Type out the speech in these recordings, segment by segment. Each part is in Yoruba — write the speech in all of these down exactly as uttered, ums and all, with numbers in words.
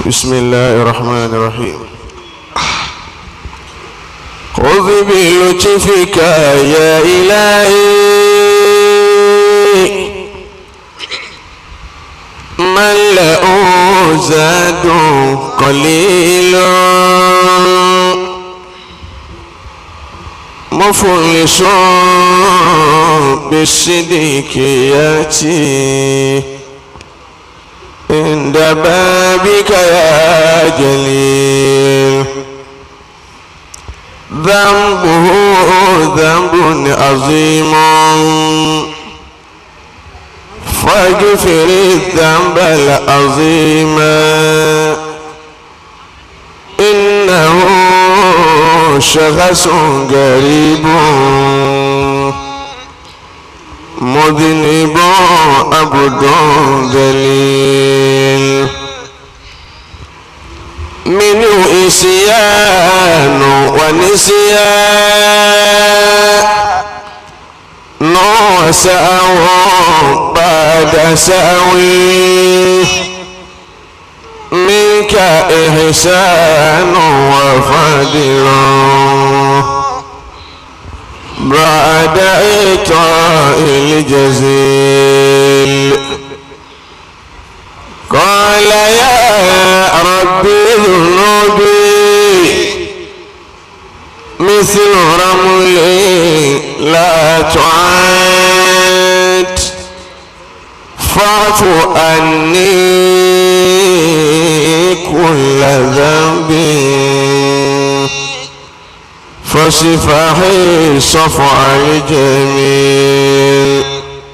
بسم الله الرحمن الرحيم. خذ بلطفك يا إلهي من له زاد قليل مفلس بالصديق يأتي عند بابك يا جليل ذنبه ذنب عظيم فاغفر الذنب العظيم إنه شخص غريب مذنب عبد ذليل منه إسيان ونسيان وسأو بعد سأوي منك إحسان وفضل بعد إعطاء الجزيل قال يا ربي ذنوبي مثل رملي لا تعاد فاعف عني كل ذنب فصفحي صفع الجميل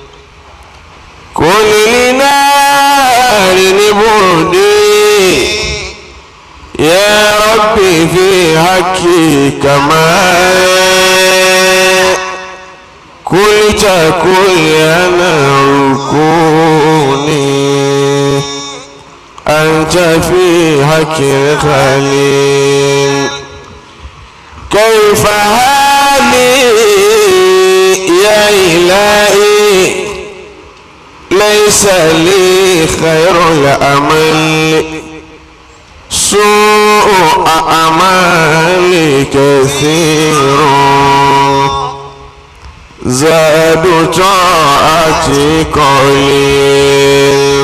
كل لنار نبردي يا ربي في حقي كما قلت كل أنا ركوني أنت في حقي الخليل كيف حالي يا إلهي ليس لي خير الأمل سوء أعمالي كثير زاد طاعتي قليل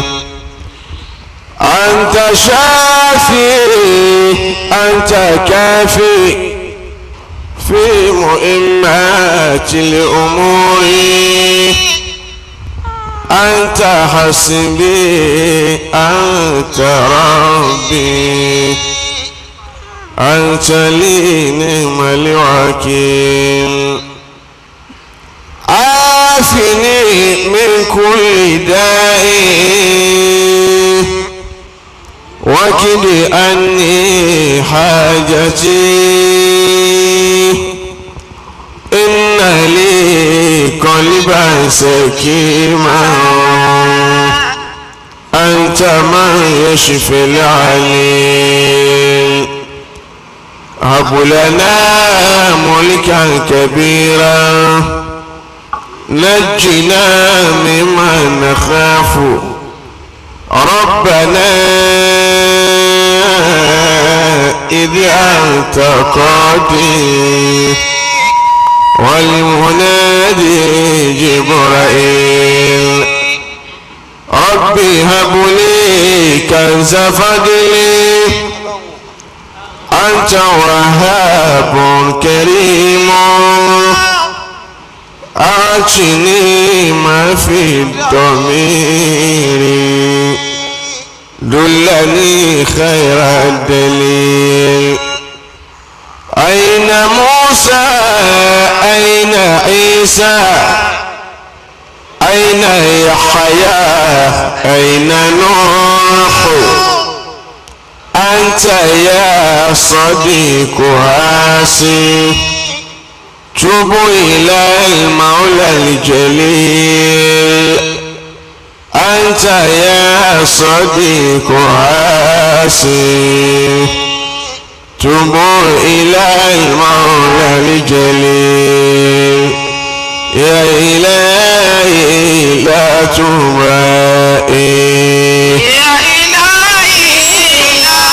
أنت شافي أنت كافي في مهمات الأمور أنت حسبي أنت ربي أنت لي نعم الوكيل عافني من كل داء وكد عني حاجتي إن لي قلبا سكيما أنت من يشفي العليل هب لنا ملكا كبيرا نجنا ممن نخاف ربنا إذ أنت قادر والمنادي جبرائيل ربي هب لي كنز فضلي أنت وهاب كريم أعطني ما في الضمير دلني خير الدليل أين موسى أين عيسى أين يحيى أين نوح أنت يا صديق هاسي توب إلى المولى الجليل أنت يا صديق هاسي توبوا إلى المولى الجليل يا إلهي لا تبائي يا إلهي لا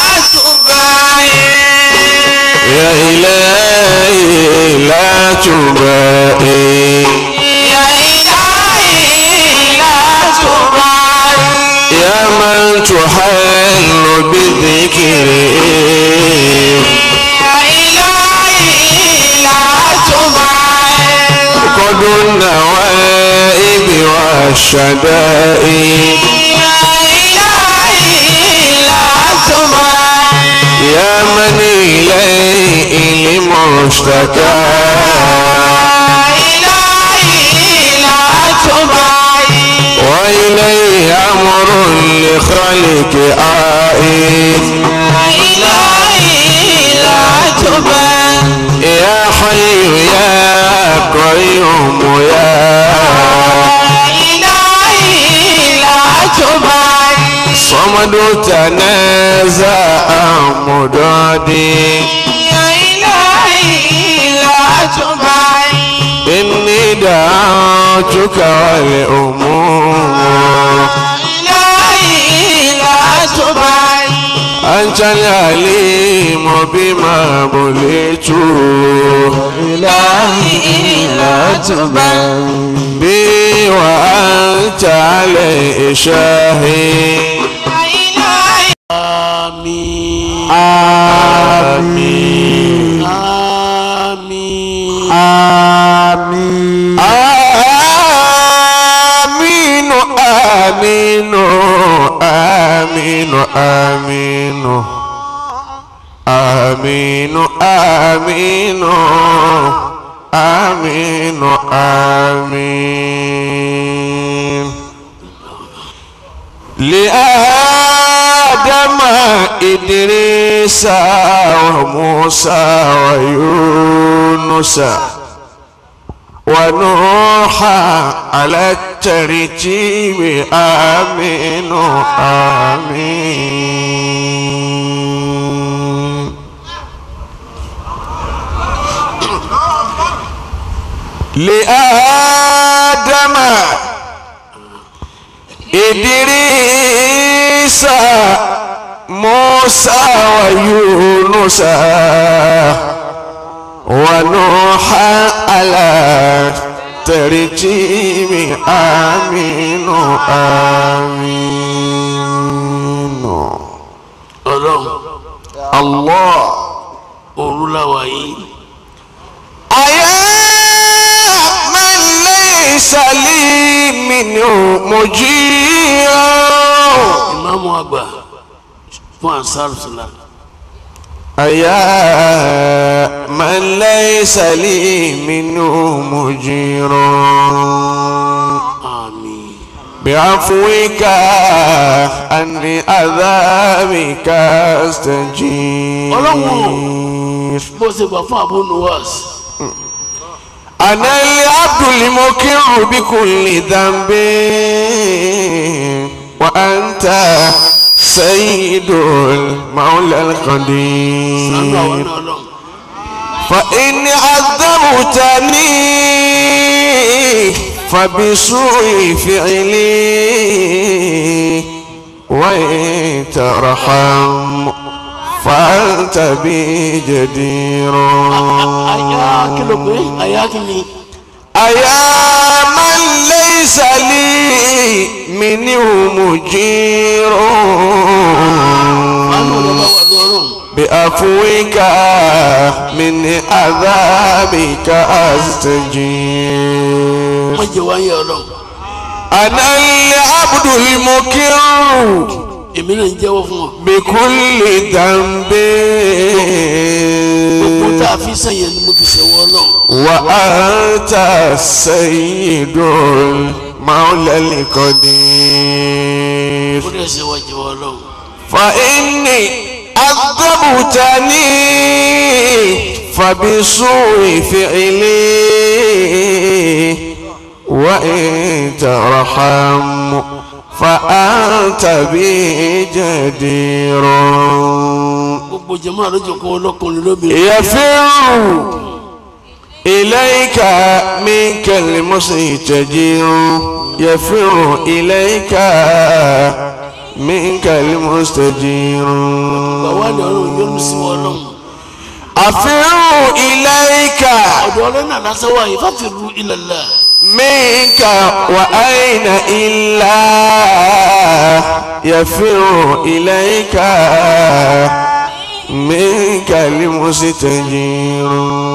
غيره قد النوائب والشدائد يا من إليه المشتكى وإليه أمر لخلق آئد يا حي يا قيوم يا صمد تنازع مدادي إني دعوتك والأمور أنت العليم بما بليت إلهي لا تبالي بي وأنت عليه شاهد آمين آمين آمين آمين آمين آمين آمين آمين آمين آمين آمين آمين لآدم إدريس وموسى ويونس ونوح على الترتيب آمين آمين لآدم إدريس موسى ويونس ونوح على ترتيب آمين آمين الله أولوي أيا من ليس لي منه مجيء إمام أبا فأنصار سلام أيا من ليس لي منه مجير آمين بعفوك أني عذابك أستجير أنا العبد المقر بكل ذنب وأنت سيد المولى القدير فإن عذبتني فبسوء فعلي وإن ترحم فأنت بي جدير أيا من ليس لي منه مجير بعفوك من عذابك أستجير أنا العبد المكر بكل ذنب وأنت السيد المولى القدير فإني عذبتني فبسوء فعلي وإن ترحم فأنت بي جدير يفر إليك منك المستجير يفر إليك منك المستجير أفر إليك منك وأين إلا يفر إليك منك المستجير.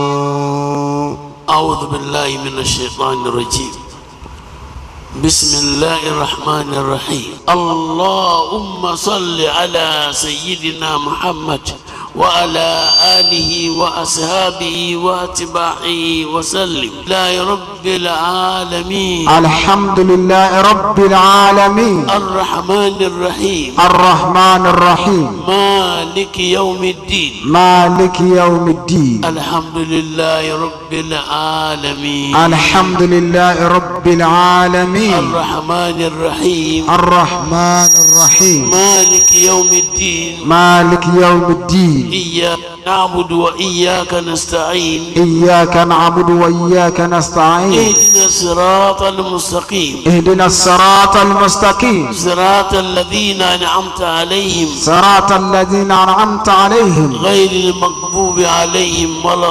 أعوذ بالله من الشيطان الرجيم. بسم الله الرحمن الرحيم. اللهم صل على سيدنا محمد وعلى آله وأصحابه واتباعه وسلم. لا رب العالمين. الحمد لله رب العالمين. الرحمن الرحيم. الرحمن الرحيم. مالك يوم الدين. مالك يوم الدين. الحمد لله رب العالمين. الحمد لله رب العالمين. الرحمن الرحيم. الرحمن الرحيم. مالك يوم الدين. مالك يوم الدين. إياك نعبد وإياك نستعين. إياك نعبد وإياك نستعين. اهدنا الصراط المستقيم. اهدنا الصراط المستقيم. صراط الذين أنعمت عليهم. صراط الذين أنعمت عليهم. غير المغضوب عليهم ولا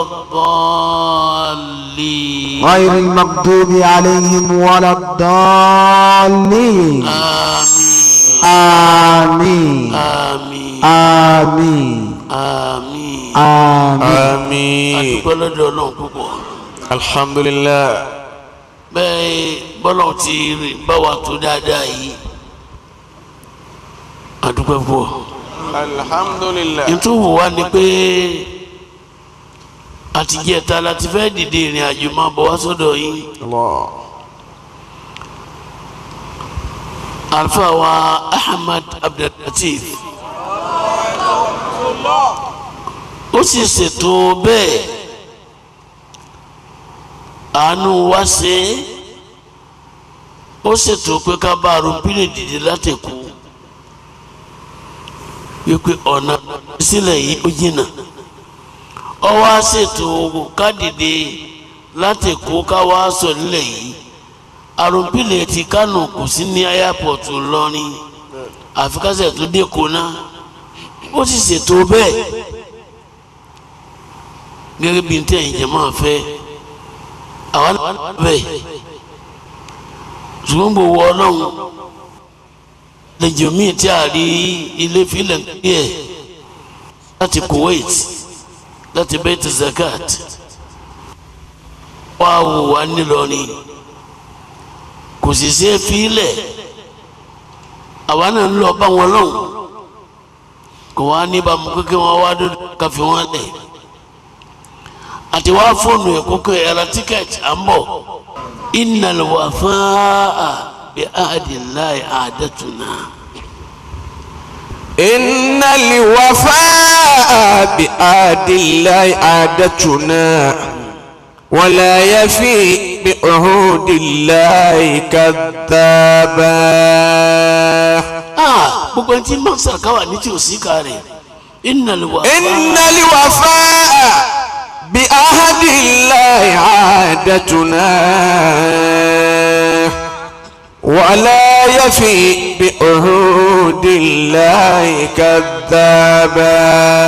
الضالين. غير المغضوب عليهم ولا الضالين. آمين. آمين. آمين. آمين. آمين. آمين. آمين. الحمد لله. bẹ́ẹ̀ bọ́lọ̀ ti bá wa tó dáadáa yìí a dúpẹ́ fún ọ. alhamdulillah. ìtúwò wa ni pé àtijọ́ ta la ti fẹ́ dìde ìrìn àjò máa bọ̀ wá sọ́dọ̀ yìí. alfa wa Ahmad Abdulatif ó sì ṣètò bẹ́ẹ̀ àánú wá ṣe ó ṣètò pé ká bá arúgbìn dìde láti kú wípé ọ̀nà sílẹ̀ yìí ó jìnnà ó wá ṣètò ká dìde láti kú ká wá sọ nílẹ̀ yìí arúgbìn ti Kánò kù sí ní airport Ìlọrin àfikásẹ̀ tó dé kóná ó sì ṣètò bẹ́ẹ̀ gẹ́gẹ́ bí n tẹ́ ìjẹ́ máa fẹ́ àwọn bẹ́ẹ̀ ṣùgbọ́n gbogbo ọlọ́run lẹ́jọ́ míì tí a rí ilé filẹ̀ díẹ̀ láti Kuwait láti Beit Zakat wá wò wá nílọrin kò sì ṣe é filẹ̀ àwa náà ń lọ bá wọn lọ́hùn kò wá ní bàmú kékeré wọn wá dúdú káfí wọn lẹ̀ àti wá fóònù ẹ̀ kókó ẹ̀rọ tíkẹ́ẹ̀tì à ń bọ̀. innal wafaa bi ahdillahi aadatuna. innal wafaa bi ahdillahi aadatuna wala yafi bi uhudillahi kadhaba. gbogbo ẹni tí mọ́sá káwá ní tí ò sí ká rẹ̀. innal wafaa. innal wafaa بعهد الله عادتنا ولا يفي بعهود الله كذابا.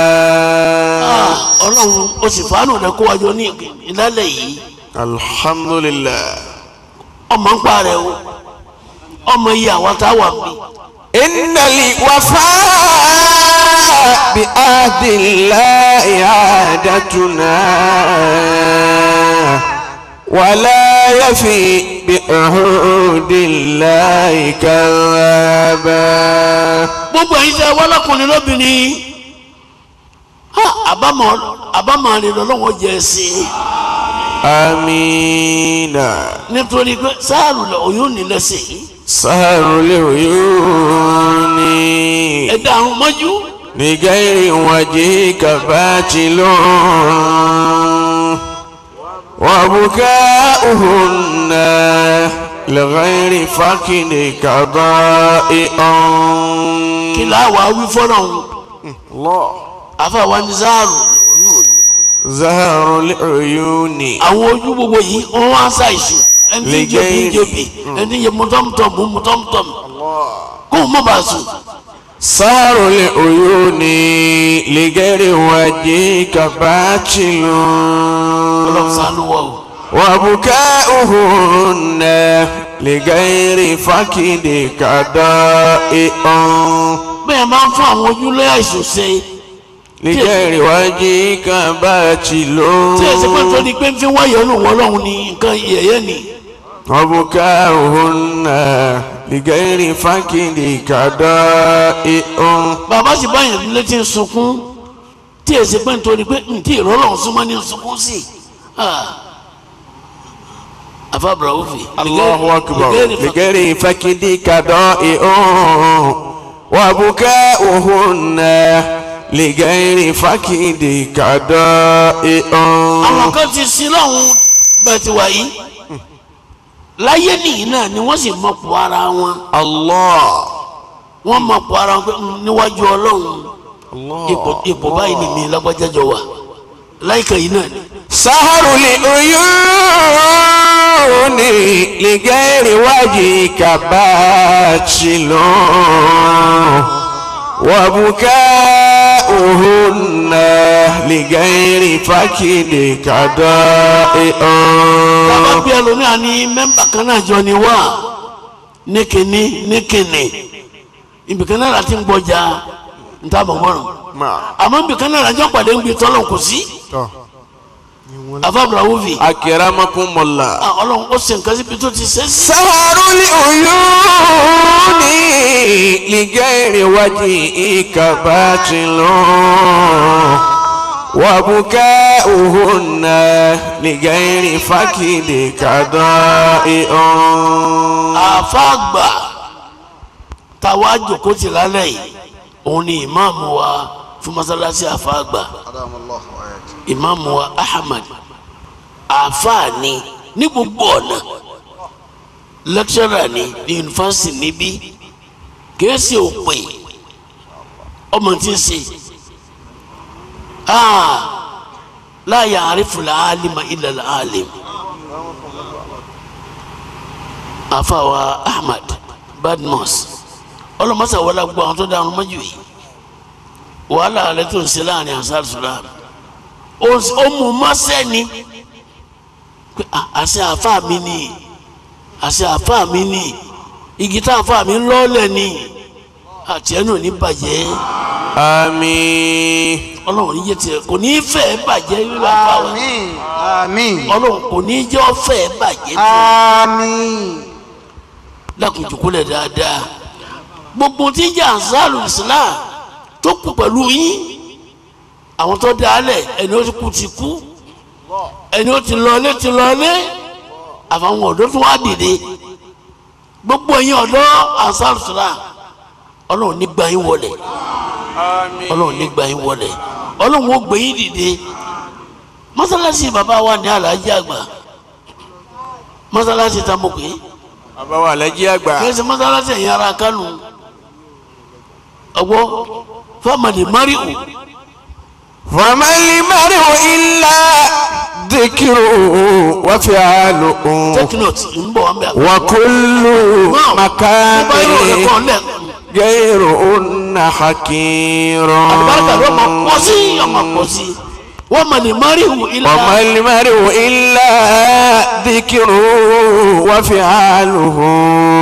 ọlọ́run ó sì fàánù rẹ̀ kó wájú ní ìlàlẹ̀ yìí. alhamdulillah. ọmọ ń parẹ́ o ọmọ yìí àwọn táwa mi. innal wafaa بعهد الله عادتنا ولا يفي بعهود الله كذابا. gbogbo ẹ̀yin tẹ́ wá lọ́kùnrin lóbìnrin àbámọ̀ àbámọ̀ rẹ̀ lọ́wọ́ jẹ́ sí i. amiina. nítorí pé sáàrù lọ oyún ní lẹ́sẹ̀ yìí. sáàrù lè oyún ní. ẹ̀dá àrùn mọ́jú. بغير وجهك باطل وبكاؤهن لغير فقدك ضائع. kí la wá wí fọ́lọ́run. Allah. àfàwọn ní záàrù. záàrù l'uyuni. àwọn ojú gbogbo yìí wọ́n wá ṣàìsù ẹni tí jòbí jòbí ẹni yẹ mọ́tọ́mùtọ́mù mọ́tọ́mùtọ́mù kó o mọ̀ bá sùn. صار العيون لغير وجهك باطل وبكاؤهن لغير فقدك ضائع. bẹ́ẹ̀ máa ń fún àwọn ojúlé àìsàn ṣe. لغير وجهك باطل tí ẹ ṣe pé tó di pé ń fi wáyé ọlọ́run ọlọ́run ní nǹkan yẹ̀yẹ́ ni. وبكاؤهن لغير فقدك ضائع. bàbá sì báyìí nílé tí ń sunkún tí ẹ ṣe pé nítorí pé ntí ìrọ́lọ́run súnmọ́ ní sunkún sí. afa Abrahufi. الله أكبر لغير فقدك ضائع وبكاؤهن لغير فقدك ضائع. àwọn kan ti sin lọ́hùn bẹ́ẹ̀ ti wà yìí láyé nìyí náà ni wọ́n sì mọ̀pọ̀ ara wọn. Allah. wọ́n mọ̀pọ̀ ara wọn pé níwájú ọlọ́run ipò báyìí ni mi lágbájájọ wà láìka yìí náà ni. saharu li uyuni lighairi wajhika batilun wa bukauhunna lighairi fakidika da'i'un. bàbá bí ẹlòmíà ní mẹ́mbà kan náà jọ ni wá ní kìnní ní kìnní ibìkan náà láti ń gbọ́jà ń tábọ̀ mọ́rùn àmọ́ ibìkan náà lájọ́ pàdé ń gbé tọ́lọ̀ kò sí. afa Abrahufi. akramakumullah. ọlọ́run ó ṣe nǹkan síbi tó ti ṣe. saharu li uyuni lighairi wajhika batilun wa bukauhunna lighairi fakidika da'i'un. àfàgbà táwa jòkó ti lálẹ́ yìí òun ni ìmáàmù wa fún masalasi àfàgbà ìmáàmù wa Ahmad àfààní ní gbogbo ọ̀nà lẹ́kṣọ́rà ní ní yunifásitì níbí kìí òpè ọmọ tí ń ṣe la ya'rifu al-alima illa al-alim. àfàwà Ahmad Badmus ọlọmọsà wọlé gbọ́ àwọn tó dáhùn mọ́jú yìí wàhálà rẹ tó ń ṣe láàrin Ansar Islam ó mú mọ́sẹ́ ni àṣẹ àfáà mi ni àṣẹ àfáà mi ni igi tá àfáà mi ń lọ́ọ̀lẹ̀ ni àti ẹnu ní bàjẹ́. àmín. ọlọ́run ní jẹ́ tiẹ̀ kò ní í fẹ́ bàjẹ́ yóò wá fà wá. àmín àmín. ọlọ́run kò ní í jẹ́ ọ̀fẹ́ bàjẹ́. àmín. lákùnjùkúlẹ̀ dáadáa gbogbo tí ń jẹ́ Ansarul Islam tó kù pẹ̀lú yín àwọn tó dálẹ̀ ẹni ó ti kú ti kú ẹni ó ti lọlé ti lọlé àfàwọn ọ̀dọ́ tó wá dìde gbogbo yín ọ̀dọ́ Ansarul Islam ọlọ́run ní gbà yín wọlé ọlọ́run ní gbà yín wọlé ọlọ́run ó gbé yín dìde mọ́sálásí bàbá wa ní alájí àgbà mọ́sálásí tá mo pè é bàbá wa alájí àgbà kí ẹ ṣe mọ́sálásí ẹ̀yìn ara Kánò ọgbọ́ fámàlì mariu. fámàlì mariu illa dhikiru wa fi'alu. teknot ń bọ̀ wá mẹ́. wa kullu makani ghayru hakirun. àlùbáríkà ló máa pọ̀ sí ọmọ pọ̀ sí. wámàlì mariu illa. wámàlì mariu illa dhikiru wa fi'aluhu.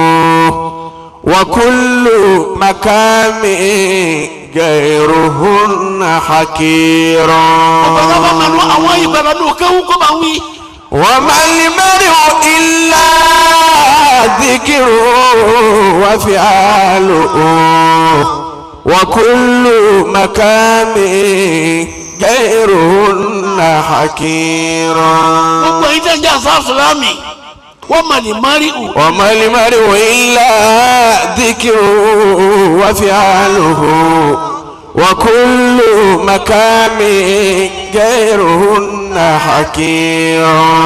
وكل مكام غيرهن حكير. وما المرء إلا ذكر وفعاله وكل مكام غيرهن حكير. وما المرء وما المرء إلا ذكر وفعاله وكل مكام غيرهن حكير.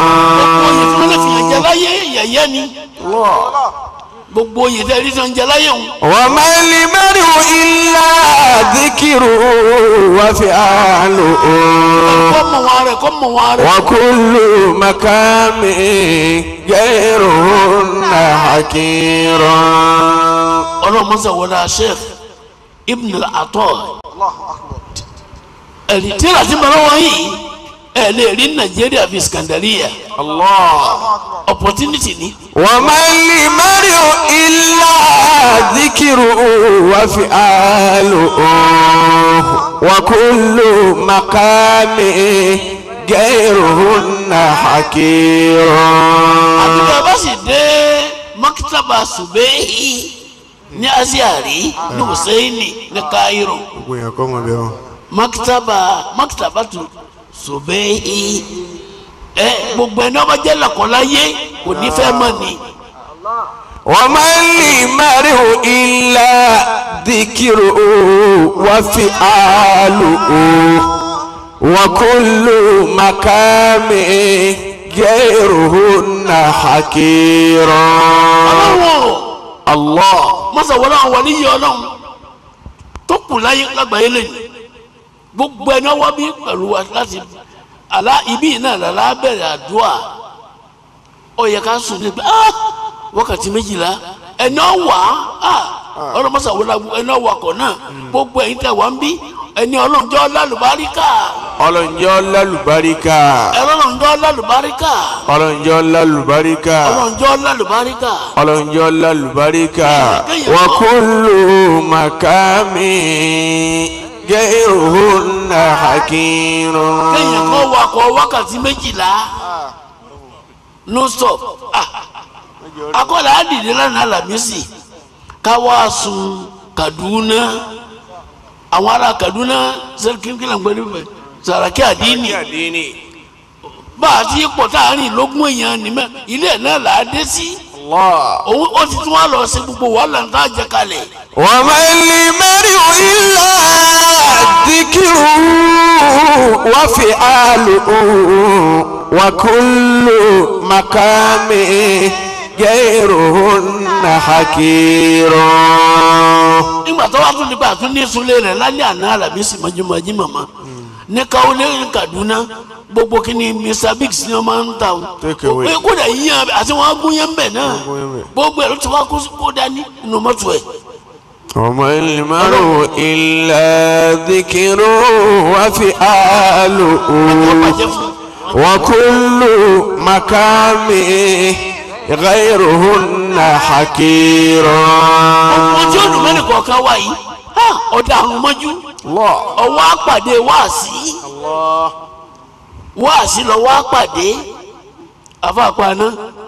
gbogbo yìí tẹ́ ẹ rí sọ ń jẹ láyé òun. وما المرء إلا ذكر وفعاله وكل مكام غيرهن حكير. ọlọ́run mọ́sá wọlé Sheikh Ibn al-Ata ẹ̀rí tí ìlà tí mo lọ́wọ́ yìí ẹ lè rí Nàìjíríà fi Skandaria Allah. opportunity ni. وما لمرء إلا ذكره وفعاله وكل مقام غيرهن حكير. àtúntò bá sì dé maktaba Subehi ní Aziari ní Husseini ní Cairo. maktaba maktaba tu Subehi ẹ gbogbo ẹni ọba jẹ́ lọ́kọ̀ọ́láyé kò ní fẹ́ mọ̀ ni. وما لمرء إلا ذكره وفعاله وكل مقام غيرهن حكير. الله mọ́sá wọlé àwọn wọlé yìí ọlọ́run tó kù láyé lágbàáyé lẹ́yìn gbogbo ẹni ọwọ́ bí pẹ̀lú wa láti àlá ibi náà lálá bẹ̀rẹ̀ àdúrà ó yẹ ká sùn nígbà wákàtí méjìlá ẹni ọwà ọlọ́run mọ́sá wọlé ẹni ọwà kọ̀ náà gbogbo ẹ̀yin tẹ̀ wá ń bí ẹni ọlọ́njọ́ lálùbáríkà. ọlọ́njọ́ lálùbáríkà. ọlọ́njọ́ lálùbáríkà. ọlọ́njọ́ lálùbáríkà. ọlọ́njọ́ lálùbáríkà. ọlọ́njọ́ lálùbáríkà. wa kullu makami ghayruhunna hakim. kéèyàn kọ́ wakọ̀ wákàtí méjìlá no stop. akọ́lá àdìdí lánàá Lámísì káwá sun Kaduna àwọn ará Kaduna sẹ́kìnkìlà ń gbé níbẹ̀ Sàràkí àdínì bá a ti pọ̀ táàrin lógún èèyàn nímẹ̀ ilé ẹ̀ náà là á dé sí òun ó ti tún wá lọ sí gbogbo wàhálà ń tá a jẹ kalẹ̀. wa ma limar'u illa dhikruhu wa fi'aluhu wa kullu maqami ghayruhunna hakirun. nígbà tó wá tún nípa àtún ní sunlé rẹ̀ lálẹ́ àná Àlàmísì mọ́júmọ́jú màmá ní káwọlé Kaduna gbogbo kini Mr Biggs ni wọ́n máa ń ta o kódà yíyan àti wọ́n á gún yẹn bẹ̀ náà gbogbo ẹ̀ ló ti wá kó dání inú mọ́tò ẹ̀. وما المرء إلا ذكره وفعاله وكل مقام غيرهن حكير. ojú ọdún mẹ́rin kọ̀ọ̀kan wá yìí ọ̀dà àrùn mọ́jú ọwọ́ àpàdé wáàsí wáàsí lọ́wọ́ àpàdé àfàpàná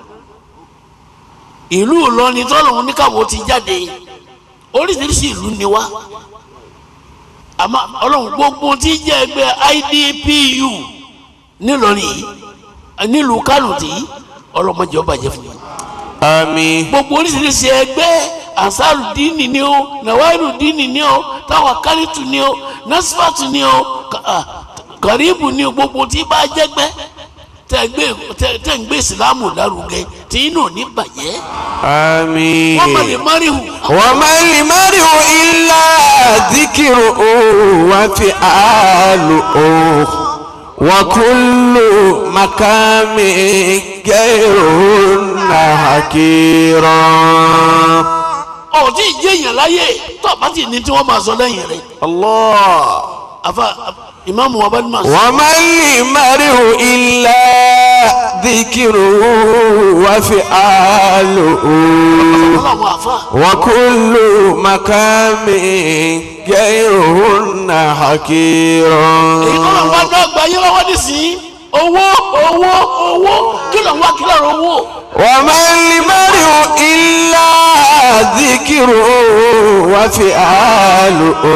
ìlú Ìlọrin tọ́lọ́hún ní káwọ́ ti jáde oríṣiríṣi ìlú ni wá àmọ́ ọlọ́run gbogbo tí jẹ́ ẹgbẹ́ I D P U nílọrin yìí nílùú Kánò tí ọlọ́mọdé ọba jẹ́ fún mi. àmín. gbogbo oríṣiríṣi ẹgbẹ́ Ansaru Dini ni o Nawairu Dini ni o Tawakalitu ni o Nasfatu ni o Karibu ni o gbogbo tí bá jẹ́gbẹ́ tẹ̀ ń gbé ìsìlámù lárugẹ tí inú ò ní bàjẹ́. àmín. wọ́n máa lè márìhù. wa ma al-mar'u illa dhikruhu wa fi'aluhu wa kullu maqami ghayruhunna hakiran. ọ̀tí ìjẹyàn láyé tó bá ti ní tí wọ́n máa sọ lẹ́yìn rẹ̀. Allah. àfa ìmáàmù wa bá ní máa sọ. wa ma al-mar'u illa dhikruhu wa fi'aluhu wa kullu maqami ghayruhunna hakiran. èyí tó lọ́n wá dọ́gba yín lọ́wọ́ nísìnyí owó owó owó kí ló ń wá kí lọ́rọ̀ owó. wa ma al-mar'u illa dhikruhu wa fi'aluhu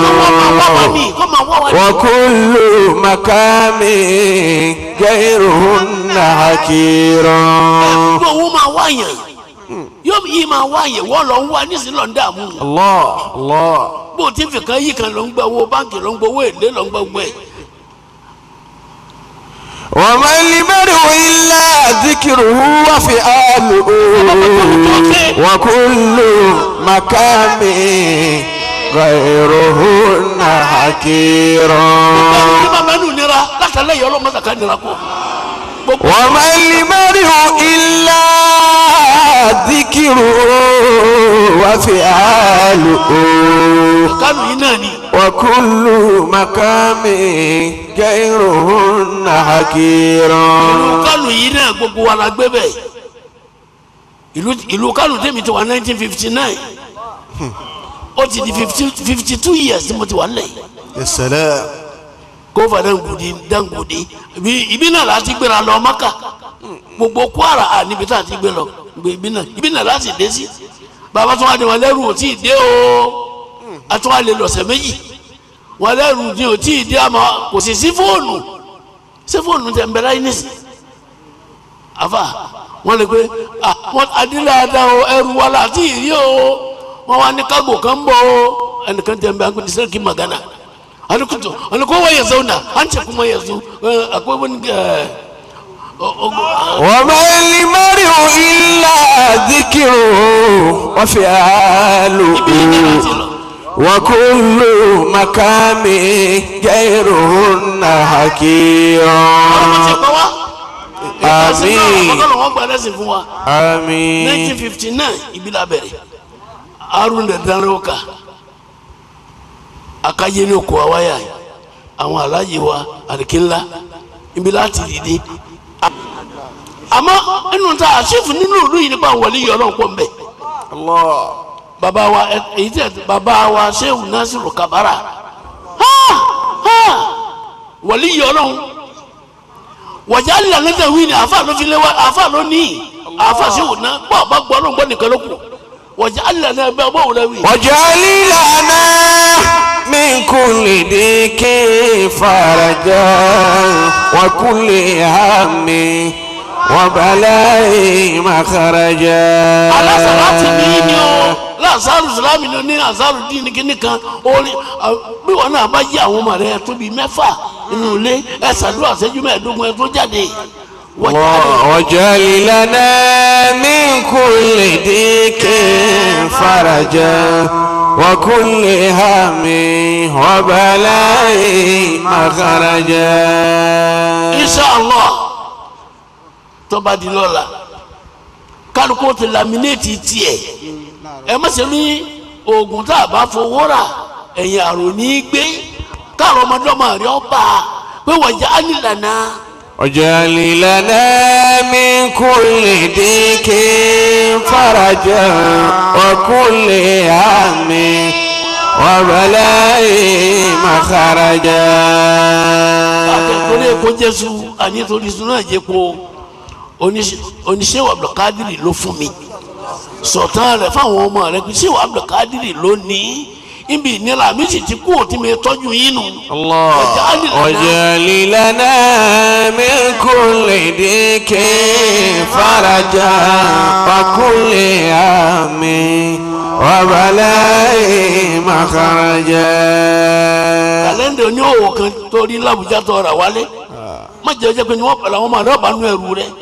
wa kullu maqami ghayruhunna hakiran. gbogbo owó máa wá yàn yóò yí máa wá yàn wọ́n lọ ń wá nísìnyí lọ ń dààmú. Allah Allah. bó o ti fi kan yí kan ló ń gba owó báńkì ló ń gba owó èlé ló ń gba owó ẹ̀. wa ma al-mar'u illa dhikruhu wa fi'aluhu wa kullu maqami ghayruhunna hakiran. ní bàbá nù nira látàlẹ́ yìí ọlọ́mọ sàkà nira kó. wa ma al-mar'u illa dhikruhu wa fi'aluhu kánú yìí náà ni. wa وكل مقام غيرهن حقير. ìlú Kánò yìí náà gbogbo wa la gbé bẹ́ẹ̀ ìlú ìlú Kánò tèmi ti wà nineteen fifty nine ó ti di fifty two years tí mo ti wà nílẹ̀ yìí. يا سلام. kó fà Dangudi Dangudi ibi ibi náà láti gbéra lọ Maka gbogbo Kwara à níbi tá a ti gbé lọ ibi náà ibi náà láti dé sí bàbá tó wà ní wọn lẹ́rù ò tí ì dé o àtúwà lè lọ̀sẹ̀ méjì wọn lẹ́rù ní ò tí ì dé àmọ́ kò sì sí fóònù sí fóònù tẹ̀ ń bẹ láyé nísì àfà wọn lè pé àwọn adíláàdá o ẹrù wa láti ìrí o wọn wá ní kágò kan bọ̀ o ẹnìkan tẹ̀ ń bẹ àgbẹ̀ nísìlẹ̀ kí magana alikuto alikuwa waya zauna ance kuma yanzu akwai wani وما المرء إلا ذكره وفعاله وكل مقام غيرهن حقير. آمين آمين. nineteen fifty nine ibi la bẹ̀rẹ̀ Haruna Danroka akaye ní oko awaya àwọn aláyé wa àdìkínlá ibi láti dìde àmọ́ ẹnu ta àṣìfù nínú ìlú yìí nípa wọlé yìí Ọlọ́run pọ̀ mbẹ́. bàbá wa èyí tẹ bàbá wa Shehu Nasiru Kabara wọlé yìí Ọlọ́run wọ̀jà lílà lẹ́tẹ̀ wí ni àfa ló fi lé wa àfa ló ní àfa Shehu náà bọ́ ọba gbọ́ Ọlọ́run gbọ́ nìkan ló kù wọ̀jà lílà náà bẹ́ẹ̀ bọ́ òun lẹ́wì. wọ̀jà lílà náà min kulli diki faraja wa kulli hammi wa balai makharaja. alásàlátì ní ní o lásàrù sàlámì ní ní àsàrù dín ní kíní kan orí bí wọn náà bá yí àwọn ọmọ rẹ tóbi mẹ́fà nínú ilé ẹ ṣàdúrà ṣẹ́jú mẹ́ẹ̀ẹ́dógún ẹ tó jáde. واجعل لنا من كل ضيق فرجا وكل هم وبلاء مخرجا. إن شاء الله tó bá di lọ́la kálukú ti laminéètì tiẹ̀ ẹ má ṣe ní oògùn tá a bá fowó rà ẹ̀yìn àrò ní gbé káàrọ̀ ọmọdéọmọ rẹ ọba pé waj'al lana. واجعل لنا من كل ضيق فرجا وكل هم وبلاء مخرجا. akẹ́kọ̀ọ́ lè kó jésù àní torí sunu náà jẹ́ kó oníṣẹ́ Abdulkadiri ló fún mi sọ̀tàn rẹ̀ fáwọn ọmọ rẹ̀ kí ṣé Abdulkadiri ló ní ibi ìnira mi sì ti kú òtí mi tọ́jú yín nù. واجعل لنا من كل ضيق فرجا وكل هم وبلاء مخرجا. kàlẹ́ndà ní òwò kan torí làbújá tó ra wálé má jẹ́ jẹ́ pé ni wọ́n pẹ̀lú àwọn ọmọ rẹ̀ bá nú ẹrù rẹ̀.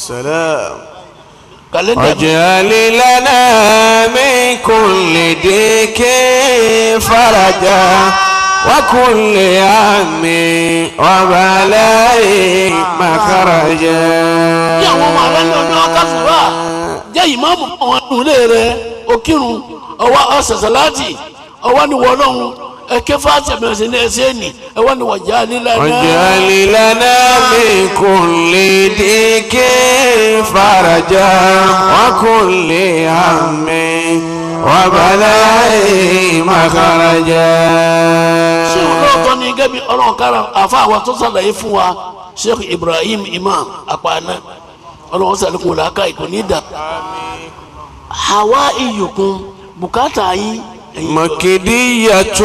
واجعل لنا من كل ضيق فرجا وكل هم وبلاء مخرجا. bí àwọn ọmọ rẹ̀ ní ọdún akásùbà jẹ́ ìmáàmù àwọn ìlú rẹ̀ òkìrun ọwọ́ ọ̀sẹ̀sẹ̀láàtì ọwọ́ ni wọ́n lọ́hùn ẹ̀kẹ́ fàájì ẹ̀mẹ̀sẹ̀ ní ẹ̀sẹ̀ ẹ̀nì ẹ̀wọ́ ni واجعل لنا. واجعل لنا من كل ضيق فرجا وكل هم وبلاء مخرجا. ṣé olóòótọ́ ni gẹ́bí ọlọ́run kára àfa àwọn tó sàlàyé fún wa Sheikh Ibrahim Imam Apana ọlọ́run sàlékún làákà ìkò ní ìdá. hawa iyùkún bùkátà yín. مكدية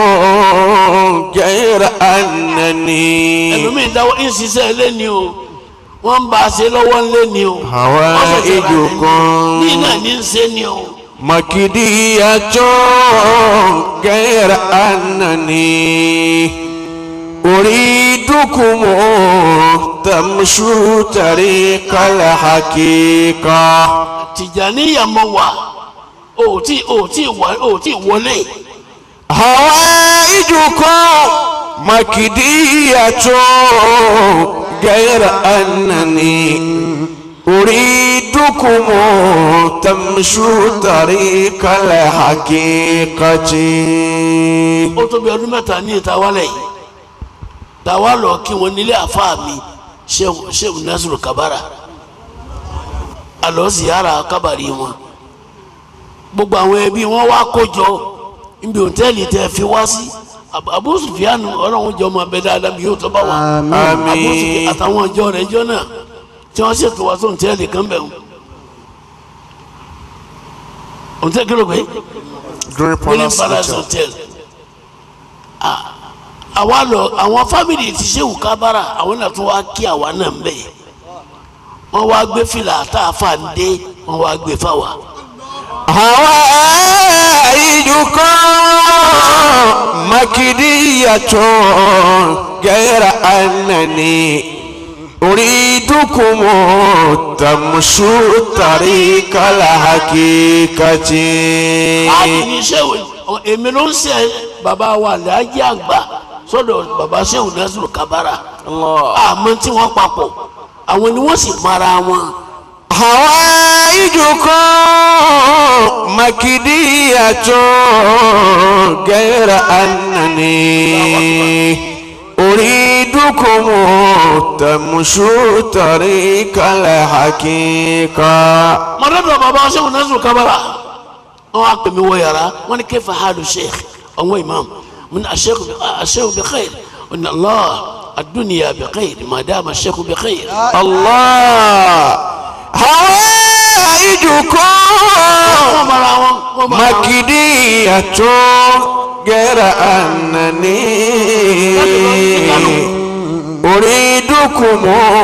غير أنني. ẹlòmíì dáwọ́ ń ṣiṣẹ́ lẹ́ni o wọ́n ń bá a ṣe lọ́wọ́ lẹ́ni o. حوائجكم ní náà ní ń ṣe ni o. مكدية غير أنني أريدكم تمشوا طريق الحقيقة. Tìjàníyà mọ wà o tí o tí wà o tí wọlé. حوائجكم مكدية غير أنني أريد أريدكم تمشوا طريق الحقيقة. ó tó bí ọdún mẹ́ta ní ìta wálẹ̀ yìí ta wá lọ kí wọn nílé àfáà mi Sheikh Nasiru Kabara àlọ́ ziyara kábàrí wọn gbogbo àwọn ẹbí wọn wá kójọ níbi òtẹ́ẹ̀lì tẹ́ fi wá sí Abu Sufyan ọlọ́run jọ ọmọ abẹ dáadáa bí yóò tọ́ bá wà Abu Sufyan àtàwọn ọjọ́ rẹ̀ jọ náà tí wọ́n ṣètò wá sí òtẹ́ẹ̀lì kan bẹ̀ wọ́n òtẹ́ẹ̀lì kí ló pé Green Palace Hotel àwa lọ àwọn fámìlì ti Sheikh Kabara àwọn náà tún wá kí àwa náà ń bẹ̀ wọ́n wá gbé fìlà àtàfà ń dé wọ́n wá gbé fáwa. حوائجكم مكدية غير أنني أريدكم تمشوا طريق الحقيقة. àbí Sheikh èmi ló ń ṣe bàbá wa Alhaji àgbà sọ́dọ̀ bàbá Sheikh Nasiru Kabara àmọ́ tí wọ́n papọ̀ àwọn ni wọ́n sì mara wọn. حوائجكم مكدية غير أنني أريدكم تمشوا طريق الحقيقة. mọ̀lẹ́dọ̀ bàbá Sheikh Nasiru Kabara wọ́n á pè mí wọ yàrá wọ́n ní kayfa halu Sheikh ọ̀wọ́n imam من الشيخ الشيخ بخير ان الله الدنيا بخير ما دام الشيخ بخير. الله حوائجكم مكدية غير أنني أريدكم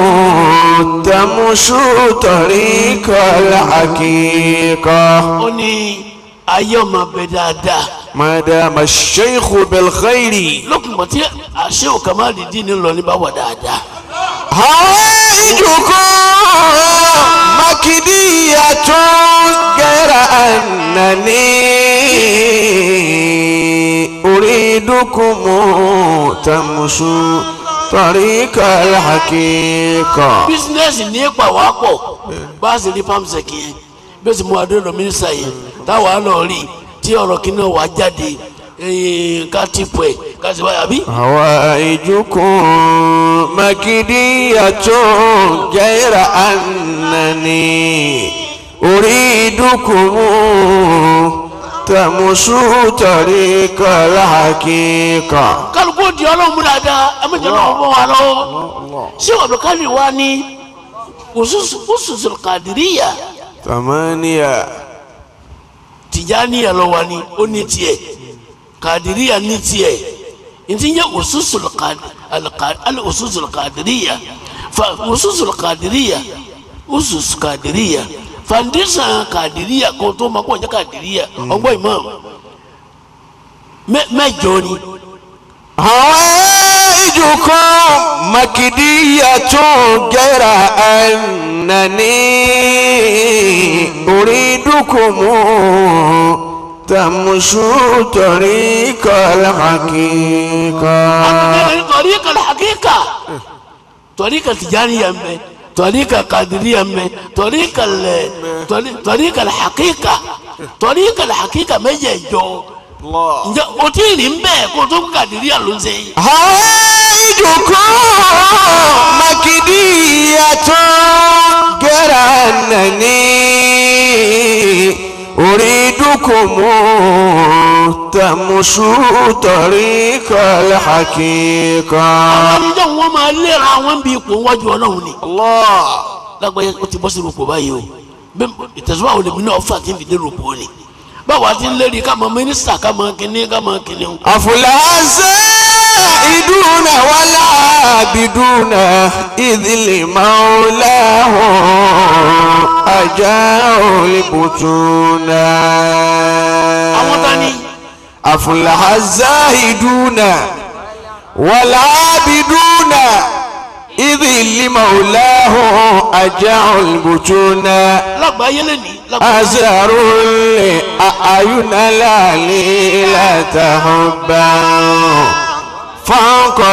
تمشوا طريق الحقيقة. أيما بدادا ما دام الشيخ بالخير. لكم بتي الشيخ كمال الدين الله نبا ودادا. حوائجكم مكدية غير أنني أريدكم تمشوا طريق الحقيقة. business ní ipa wá pọ̀ bá a sì rí pamsec yẹn bí o sì mú adúlọ mínísítà yẹn táwa lọ rí tí ọ̀rọ̀ kìíní wà jáde ká ti pọ̀ ẹ̀ ká sì báyà bí. حوائجكم مكدية غير أنني أريدكم تمشوا طريق الحقيقة. kálukú di ọlọ́run mú dáadáa ẹ̀mẹ́jọ náà bọ̀ wá lọ́wọ́ ṣé Abdulkadir wá ní ususul Qadiriyya. ثمانية. Tijaniya ló wà ní ó ní tiẹ̀ Qadiriyya ní tiẹ̀ ntí ń yẹ ususul al ususul Qadiriyya fa ususul Qadiriyya usus Qadiriyya foundation Qadiriyya kò tó ma kó jẹ́ Qadiriyya ọgbọ́n imam mẹ́jọ ni. حوائجكم مكدية غير أنني أريدكم تمشوا طريق الحقيقة. طريق الحقيقة طريق Tijaniya mbẹ طريق Qadiriyya mbẹ طريق طريق الحقيقة طريق الحقيقة mẹ́jẹ̀ẹ̀jọ. ǹjẹ́ o tí ì rí mbẹ́ kó tó Qadiriyya ló ń ṣe. حوائجكم مكدية غير أنني أريدكم تمشوا طريق الحقيقة. àwọn ìjọ wọn máa léra wọn bí ipò wájú Ọlọ́run ni. lágbàáyé o ti bọ́ sí rúpò báyìí o ìtẹ̀síwájú olè mi náà fà kí n fi dé rúpò ni. báwa ti ń lérí ká mọ mínísítà ká mọ kínní ká mọ kínní. àfúlàṣẹ ìdúnà wàlá bìdúnà ìdílé màúláhùn ajá olùbùtúnà. àwọn tani. àfúlàṣẹ ìdúnà wàlá bìdúnà ìdílé màúláhùn ajá olùbùtúnà. lágbàáyé lẹ́nìí. أزروا أعين ليلة حبا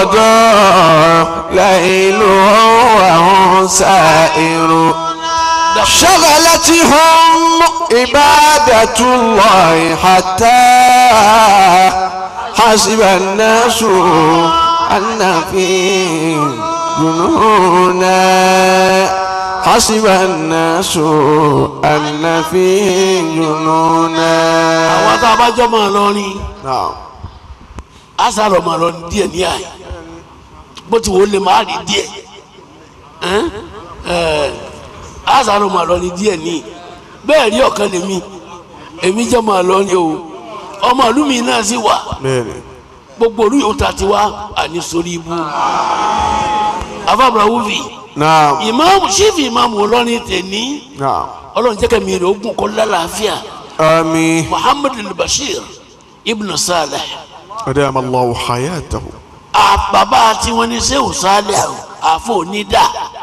فانقضى ليل وهم سائر شغلتهم عبادة الله حتى حسب الناس أن فيه جنونا حسب الناس أن فيه جنونا. àwọn tá a bá jọ máa lọ ni نعم. a sàrọ̀ máa lọ díẹ̀ ní àyè bó ti wò ó lè máa rí díẹ̀ a sàrọ̀ máa lọ ní díẹ̀ ní bẹ́ẹ̀ rí ọ̀kan lèmi èmi jọ máa lọ ni o ọmọ ìlú mi náà sì wà gbogbo olú yòó ta ti wá àní sórí ibú afábùrà wúfì نعم. ìmáàmù sífì ìmáàmù ọlọ́rin tẹ̀ní نعم. ọlọ́run jẹ́ kẹ́mi rẹ̀ ogun kọ́ lálàáfíà آمين. muhammad al-bashir ibn salih أدام الله حياته. àbàbà tí wọ́n ní sẹ́wù salih àfọ̀ onídà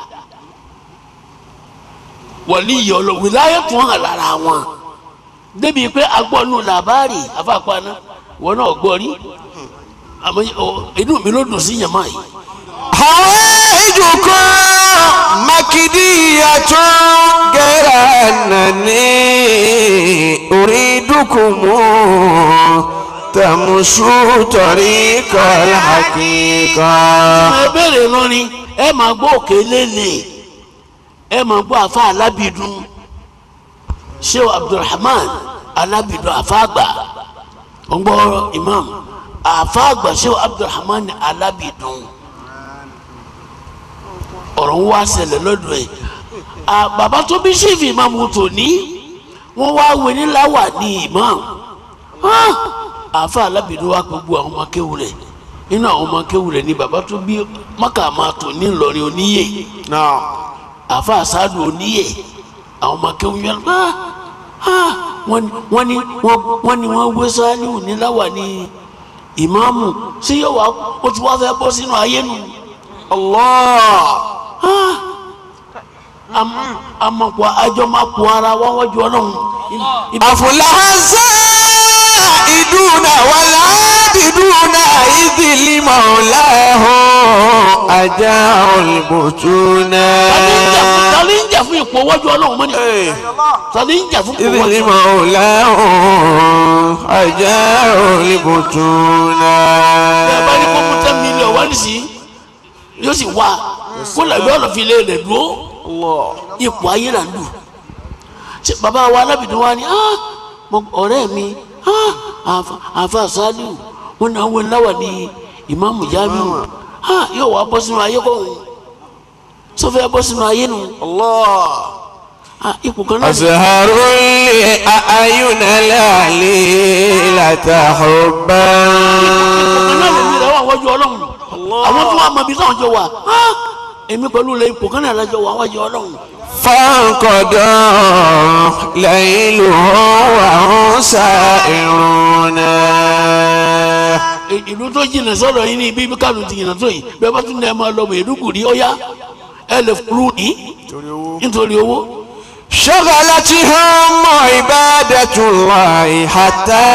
wọ̀lí yìí ọlọ́ wìláyé tún hàn lára wọn débi pé agbọ́nù làbárì afáàpáná wọn náà gbọ́ rí àmọ́ inú mi ló dùn sí yàmá yìí. حوائجكم مكدية غير أنني أريدكم تمشوا طريق الحقيقة. ẹ bẹ̀rẹ̀ lọ́rin ẹ máa gbọ́ òkè lélẹ̀ ẹ máa gbọ́ àfa alábìdún sheu abdulrahman alábìdún àfa àgbà ń gbọ́ imam àfa àgbà sheu abdulrahman alábìdún ọ̀rọ̀ ń wá ṣẹlẹ̀ lọ́dọ̀ ẹ̀ bàbá tó bí sífì ìmáàmù tòní wọ́n wá wé níláwà ní imam àfa alábìdún wá gbogbo àwọn ọmọ akéwù rẹ̀ nínú àwọn ọmọ akéwù rẹ̀ ni bàbá tó bí mọ́kà máa tò ní Ìlọrin oníyè àfa àsádù oníyè àwọn ọmọ akéwù yẹn wọ́n ní wọ́n ní wọ́n wé Sàlíù níláwà ní ìmáàmù sí yóò wá ó ti wá fẹ́ bọ́ sínú ayé nu. Allah amọ̀pọ̀ àjọ máa pọ̀ ara wá wájú ọlọ́run. àfúlàhásá ìdúnà wàlá bìdúnà ìdílímọ̀ ọ̀làhùn ajá olùbùtúnà. tani ń jà fún ipò wájú ọlọ́run mọ́ni. tani ń jà fún ipò wájú ọlọ́run. ìdílímọ̀ ọ̀làhùn ajá olùbùtúnà. ẹ bá ní kó mú ten million wá nísìnyí yóò sì wá kó làbí ọ̀nà fi lé rẹ̀ dúró ipò ayé là ń lù bàbá wa alábìdún wa ni ọ̀rẹ́ mi àfa Sàlíù wọn náà wọn láwà ní ìmáàmù Jamiu yóò wá bọ́ sínú ayé kọ́ òun sọfẹ́ bọ́ sínú ayé nu ipò kan náà. azharu li ayuna lali latahubba. ipò kan náà lè mi rẹ̀ wà wájú ọlọ́run àwọn tó wà mọ ibi táwọn jọ wà èmi pẹ̀lú lè ipò kan náà lájọ wà wájú ọlọ́run. fanqada layluhu wa hum sa'iruna. ìlú tó jìnnà sọ̀rọ̀ yìí ní ibi bí Kánò ti jìnnà tó yìí bẹ́ẹ̀ bá tún lè máa lọ Maiduguri ọ̀yá ẹ lè kúrú ní nítorí owó. شغلتهم عبادة الله حتى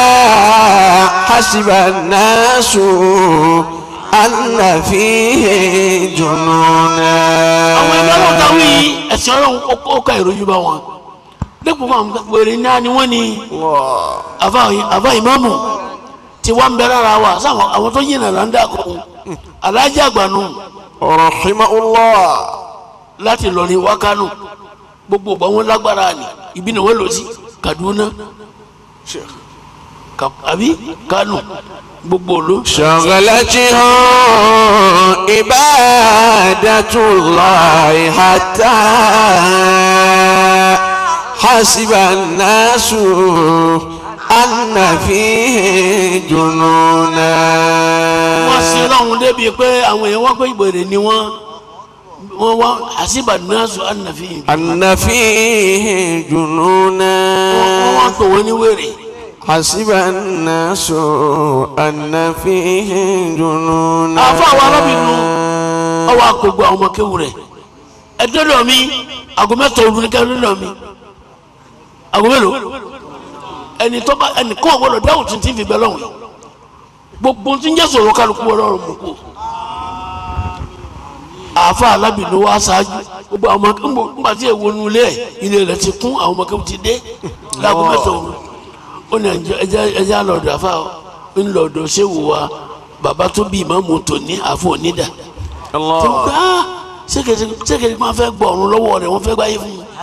حسب الناس أن فيه جنونا. àwọn ẹgbẹ́ wọn ta wí ẹ̀sìn ọlọ́run ó ká ìròyìn bá wọn lẹ́kùn fún àwọn pèrè náà ni wọ́n ní àfa ìmáàmù tí wọ́n ń bẹ lára wa sáwọn àwọn tó yìnbọn là ń dà kọ́ aláàjì àgbànú. rahimahullah. láti lọ ní wákànù gbogbo ọgbà wọn lágbára ni ibi ni wọn lọ sí Kaduna àbí Kánò gbogbo olú. شغلتهم عبادة الله حتى حسب الناس أن فيه جنونا. wọ́n ṣe lọ́hùn débi pé àwọn èèyàn wọ́n pé ìbèrè ni wọ́n wọ́n wá àṣìbà náṣu ànàfi. ànàfi jununa. wọ́n wá tó wọ́n ní wèrè. àṣìbà náṣu ànàfi jununa. àfa àwọn arábìnrin ọwọ́ àkógbó àwọn ọmọ kéwù rẹ̀ ẹ dọ́dọ̀ mi àgọ́ mẹ́ta òru ní kẹ́hìn dọ́dọ̀ mi àgọ́ mélòó ẹni tó bá ẹnì kọ́ ọ̀gbọ́dọ̀ dáhùn tí ń tí fi bẹ́ lọ́hùn gbogbo tí ń jẹ́ sọ̀rọ̀ kálukú ọlọ́run mú kú. àfa alábìnú wa ṣáájú gbogbo àwọn ọmọ nígbà tí èwo nu ilé ilé rẹ̀ ti kún àwọn ọmọ kẹ́kọ̀ọ́ ti dé láago mẹ́ta òru ó ní ẹja lọ́dọ̀ àfa ńlọ́dọ̀ ṣéwù wa bàbá tó bí ìmáàmù tó ní àfọ onídà tí wọ́n gbá ṣékèjì máa fẹ́ gbọ́ ọ̀run lọ́wọ́ rẹ̀ wọ́n fẹ́ gbáyé fún un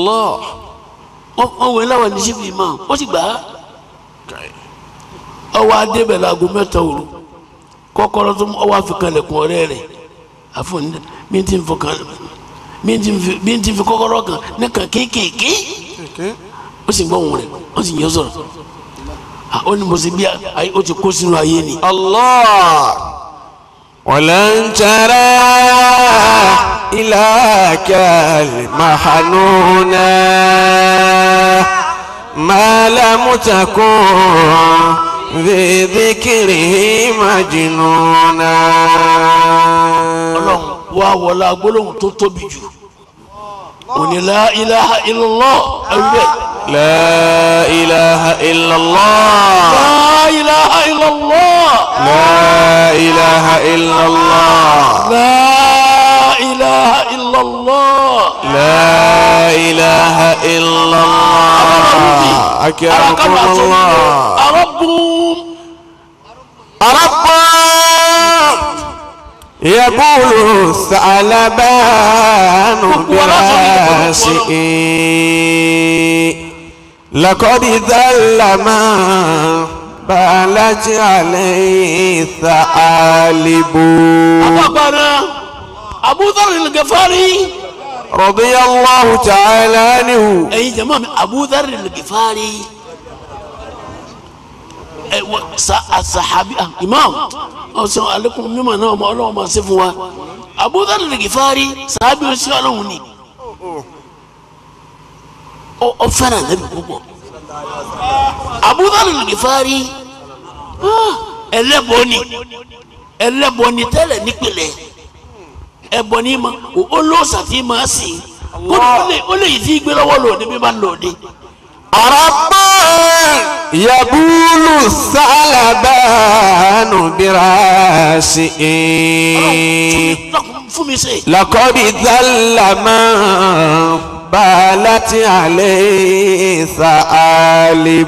wọ́n wẹ̀ láwọn ní sífì ìmáàmù ó sì gbà á ọwọ́ adébẹ̀ láago mẹ́ta òru kọ́kọ́rọ́ tó ọwọ́ àfikànlẹ̀kùn ọ̀rẹ́ rẹ̀ àfọ̀nìdà bí n ti fi kan bí n ti fi kọ́kọ́rọ́ kan ní kan kéékèèké ó sì gbọ́ òun rẹ̀ ó sì yọ sọ̀rọ̀ ó ní mo sì bí ó ti kó sínú ayé ni. Allah walan tara ilakal mahanuna ma lam takun bi dhikrihi majnuna. Ọlọ́run wá wọlá gbólóhùn tó tóbi jù òní la ilaha illallah ẹ̀rẹ́. لا إله إلا الله لا إله إلا الله لا إله إلا الله لا إله إلا الله لا إله إلا الله أكرمكم الله أربهم أربهم يقول الثعلبان براسه لقد ذل من بالت عليه الثعالب. أبو ذر الغفاري رضي الله تعالى عنه. أي جماعة أبو ذر الغفاري الصحابي إمام السلام عليكم مما نوم الله ما سفوا أبو ذر الغفاري صحابي وسيالوني ó fẹ́ràn Ànábì púpọ̀ Abu Dharr al-Ghifari ẹlẹ́bọ ni ẹlẹ́bọ ni tẹ́lẹ̀ nípìnlẹ̀ ẹbọ ni ma olóòsà tí ma sí ó lè yìí tí gbé lọ́wọ́ lòdì bí bá ń lòdì. Arabba yabulu salabanu birasihi laqad dhalla man بالت عليه ثعالب.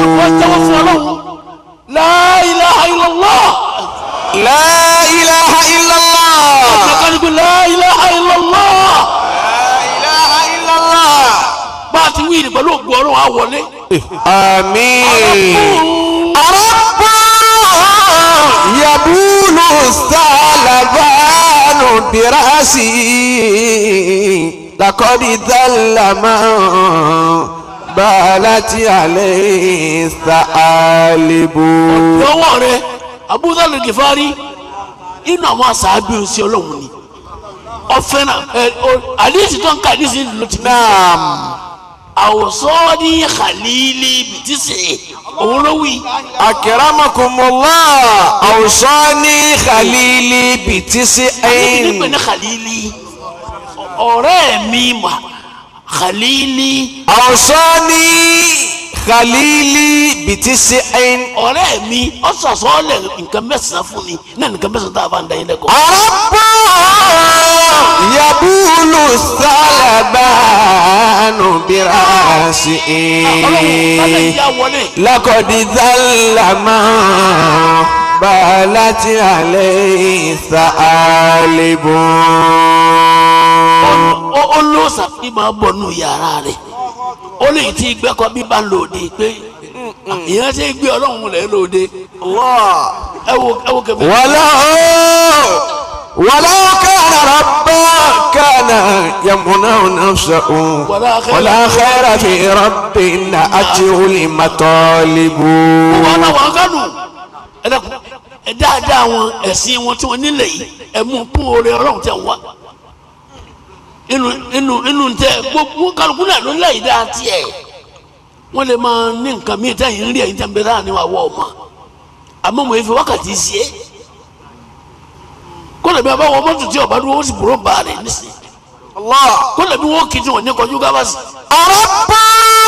لا إله إلا الله لا إله إلا الله لا إله إلا الله لا إله إلا الله. bá a ti wí ní pẹ̀lú ògbó ọ̀run àwọlé. àmín. Arabbu yabulu salabanu birasi لقد ذل من بالت عليه الثعالب. lọ́wọ́ rẹ̀ Abu Dharr al-Ghifari inú àwọn aṣáájú sí ọlọ́run ni ọ̀fẹ́ náà àdìsí tó ń ka àdìsí ló ti náà. awsani khalili bìtísì òun ló wí. akramakumullah awsani khalili bìtísì ẹ̀yìn. àdìsí ní pé ní khalili ọ̀rẹ́ mi mà khalili. awsani khalili bìtísì ẹ̀yìn. ọ̀rẹ́ mi ọ̀sọ̀sọ́lẹ̀ nǹkan mẹ́sàn-án fún mi náà nǹkan mẹ́sàn-án tá a bá ń da yín lẹ́kọ̀ọ́. Arabbu yabulu salabanu birasihi laqad dhalla man بالت عليه ثعالب. ó ló sàfihàn máa bọ̀ nù yàrá rẹ̀ ó lè ti gbẹ́kọ̀ bí bá ń lòdì pé ìyẹn ti gbé ọlọ́run rẹ̀ lòdì. ẹ wo ẹ wo kẹfẹ. ولو ولو كان ربا كان يمنع نفسه ولا خير في رب أتيه المطالب. wọn náà wọn kánú ẹ dẹ́kun ẹ dáadáa wọn ẹ̀sìn wọn tí wọn nílẹ̀ yìí ẹ mú kún oore ọlọ́run tẹ̀ wá inú inú inú tẹ gbogbo kálukú náà ló lẹ́yìn dáa tiẹ̀ wọ́n lè máa ní nǹkan míì tẹ̀yìn ń rí ẹ̀yìn tẹ̀ ń bẹ láàrin wa wọ́ ọmọ àmọ́ mo fi wákàtí sí ẹ́ kó lè bí abáwọ mọ́tò tí ọba dúró ó sì bùrọ̀ bá rẹ̀ nísìnyí kó lè bí wọ́n kì í tí wọ́n ní kọjú gábàsì. Arabbu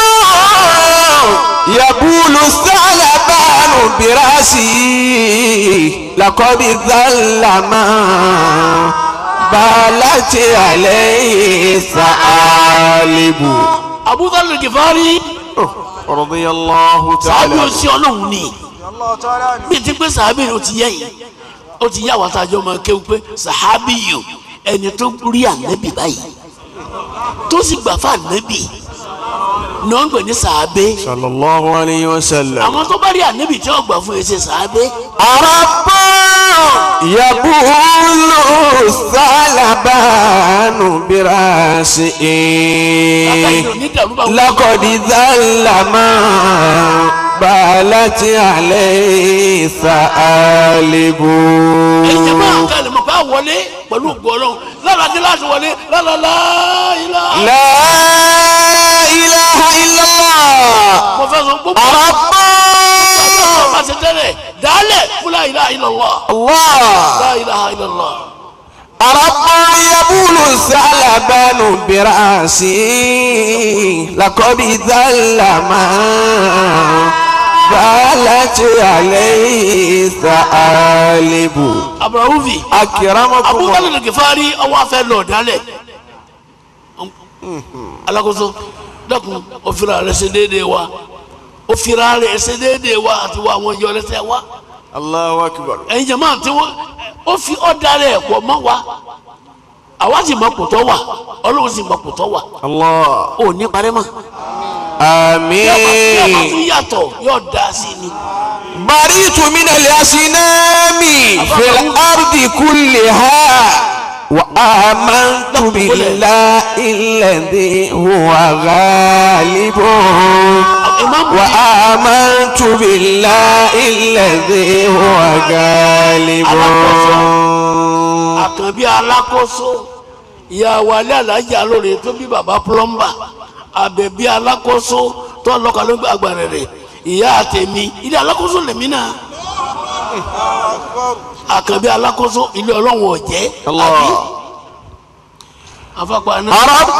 yabulu salabanu birasi laqad dhalla man بالت عليه ثعالب Abu Dharr al-Ghifari رضي الله sàábì تعالى òsì ọlọ́run ni bí ti pé sàábì ó ti yẹ yìí ó ti yá wàtá àjọ máa kéwù pé sàábì yìí ẹni tó rí ànábì báyìí tó sì gbà fún ànábì ní wọ́n ń pè ní sàábì. صلى الله عليه وسلم àwọn tó bá rí ànábì tí wọ́n gbà fún ẹsẹ̀ sàábì. رب يبول الثعلبان براسه لقد ذل ما بالت عليه ثعالب. ẹ̀jẹ̀ máa ń kálẹ̀ mọ̀ ká wọlé pẹ̀lú gbọ́dọ̀ lára kí láti wọlé lára láìlá. لا إله إلا الله. mo fẹ́ sọ gbogbo رب ọba ṣe tẹ́lẹ̀ dálẹ̀ fún la ilaha illallah. الله la ilaha illallah. رب يبول الثعلبان براسه لقد ذل ما بالت عليه ثعالب. Abrahuvi أكرمكم Abu Dharr الله. al-Ghifari ọwọ́ afẹ́ lọ dálẹ̀ alakoso dákun òfìrà rẹ̀ ṣe déédéé wa òfìrà rẹ̀ ṣe déédéé wa àti wa àwọn ìjọ rẹ̀ ṣe wa الله أكبر. ẹ̀yin jama tí wọ́n ó fi ọ̀dà rẹ̀ pọ̀ mọ́ wa àwa sì mọ kòtọ́ wa Ọlọ́run sì mọ kòtọ́ wa الله ò ní parẹ́ mọ́ آمين. yọ̀ọ́ bá tún yàtọ̀ yóò dá sí ni. بريت من الأصنام في الأرض كلها وآمنت بالله الذي هو غالب وآمنت بالله الذي هو غالب. àkànbí alákòóso ìyá wálé alájà lóore tó bí baba plọmba àbẹ̀bí alákòóso tó lọ́kàn ló gbé agbára rẹ̀ ìyá àtẹ̀mí ilé alákòóso lèmi náà àkànbí alákòóso ilé ọlọ́run ọ̀jẹ́ àbí afapá náà. رب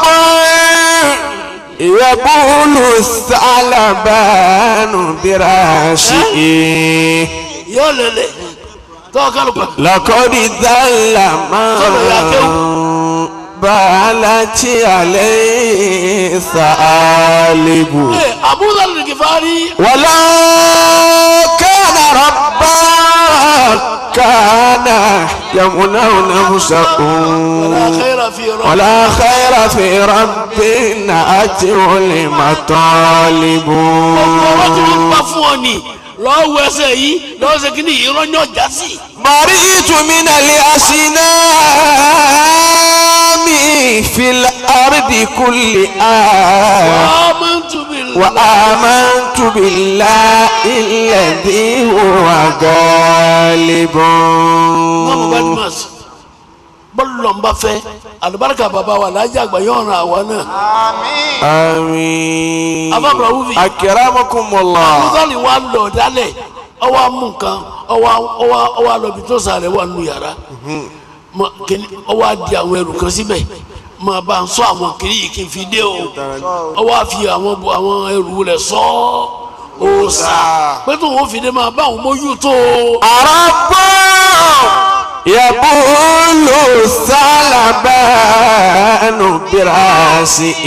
يبول الثعلبان براسه yóò lélẹ̀ tó kálukú. لقد ذل ما بالت عليه ثعالب. Abu Dharr al-Ghifari ولو كان ربا كان يمنع نفسه ولا خير في رب ولا خير في رب أتوا المطالب. ọ̀rọ̀ tí wọ́n gbà fún ọ ni lọ́wọ́ ẹsẹ̀ yìí lọ́wọ́ ṣe kí ni irọ́ ní ọjà sí. بريت من الأصنام في الأرض كلها آمنت بالله وآمنت بالله الذي هو غالب. mọ́mú badmus bọ́ọ̀lù lọ́nba fẹ́ alibarika bàbá wa lájà àgbà yóò ràn àwa náà. آمين. Abu Abrahuvi أكرمكم Abu الله. Dharr wa lọ dálẹ̀ ọwọ́ amú nǹkan ọwọ́ ọwọ́ ọwọ́ alọ́bi tó sàrẹ̀ wà nù yàrá ọwọ́ adi àwọn ẹrù kan síbẹ̀ máa bá ń sọ àwọn kiri yìí kí n fi dé o ọwọ́ àfi àwọn àwọn ẹrù rẹ̀ sọ ó sà pé tó wọ́n fi dé máa bá àwọn mójú tó. رب يبول الثعلبان براسه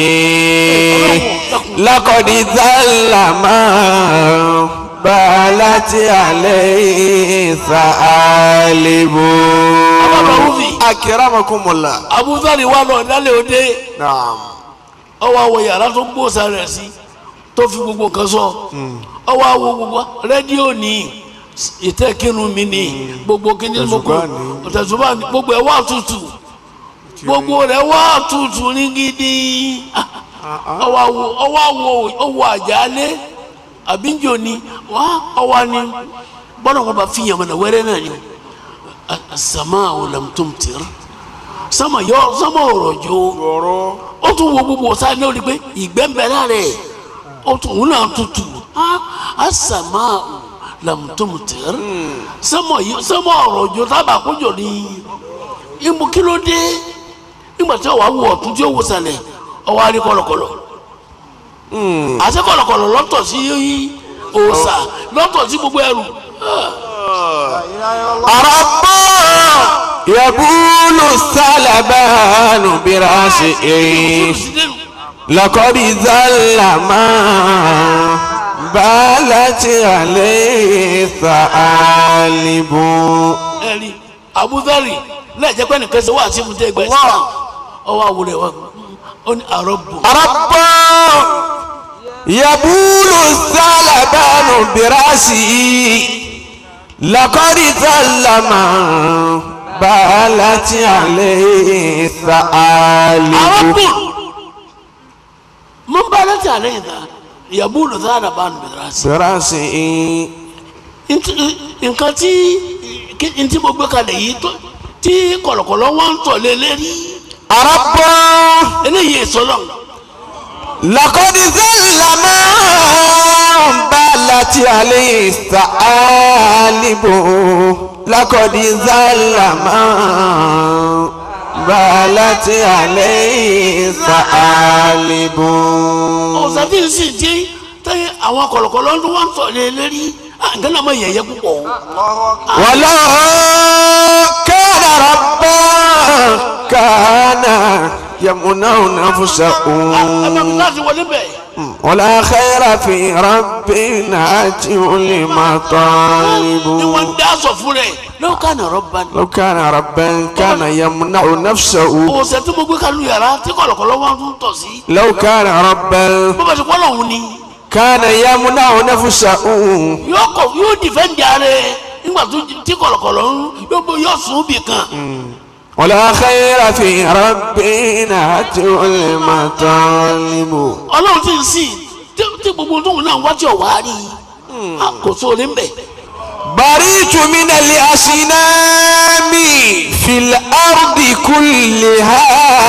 لقد ذل ما بالت عليه ثعالب. أكرمكم الله. Abu Dharr wa lọ dálẹ̀ òde نعم. ọwọ́ àwọ̀ yàrá tó gbóòsà rẹ̀ sí tó fi gbogbo kan sọ ọwọ́ àwọ̀ gbogbo rédíò ní ìtẹ́kínú mi ní gbogbo kíní gbogbo ọ̀tẹ̀sùnmá ní gbogbo ẹ̀ wá tutù gbogbo rẹ̀ wá tutù ní gidi ọwọ́ àwọ̀ ọwọ́ àwọ̀ ọwọ́ àjálẹ̀ àbíjọ ni ọwọ́ ni bọ́lá wọn bá fi yàmọ̀ náà wẹ́rẹ́ náà ni as-sama'u lam tumtir sama yọ sama ọ̀rọ̀ jo ó tún wo gbogbo ọ̀sán ní orí pé ìgbẹ́ ń bẹ lára ẹ̀ ó tún òun náà tutù as-sama'u lam tumtir sama ọ̀rọ̀ jo tábà kójọ ní ìmú kí ló dé nígbà tí ọwọ́ àwọ̀ ọ̀tún tí ó wò sàlẹ̀ ọwọ́ àrí kọ̀lọ̀kọ̀lọ̀ àti kọ̀lọ̀kọ̀lọ̀ lọ́tọ̀ sí òòsà lọ́tọ̀ sí gbogbo ẹrù. رب يبول الثعلبان برأسه لقد ذل ما بالت عليه ثعالب. ẹ̀rí abudari lẹ́ẹ̀jẹ̀ pé nìkan ṣe wá sí fún tẹ́gbẹ́ sí ọwọ́ àwòrán wa ó ní àrọ́bù. àrọ́bù يبول الثعلبان برأسه لقد ذل ما بالت عليه ثعالب. àrọ́bù من بالت عليه يبول ثعلبان برأسه. برأسه nǹkan tí ntí mo gbé kalẹ̀ yìí tí kọ̀lọ̀kọ̀lọ̀ wọn ń tọ̀ lé lérí. àrọ́bù eléyìí sọlọ. لقد ذل ما بالت عليه ثعالب. لقد ذل ما بالت عليه ثعالب. ọ̀sán tí ń sì jẹ́ tẹ́ àwọn kọ̀lọ̀kọ̀lọ̀ wọn ń tọ̀ lé lérí nǹkan náà máa yẹ̀yẹ́ púpọ̀. ولو كان ربا كان يمنع نفسه. ولا خير في رب ناتي المطالب. لو كان ربا لو كان ربا كان يمنع نفسه. لو كان ربا كان يمنع نفسه. yóò dìfẹ́ǹdì ààrẹ nígbà tí kọ̀lọ̀kọ̀lọ̀ yóò sùn bì kan. ولا خير في ربنا المطالب. ọlọ́run ti ń sìn tí gbogbo tóun náà wájú ọ̀wá rí kò sóore ń bẹ̀. بريت من الأصنام في الأرض كلها.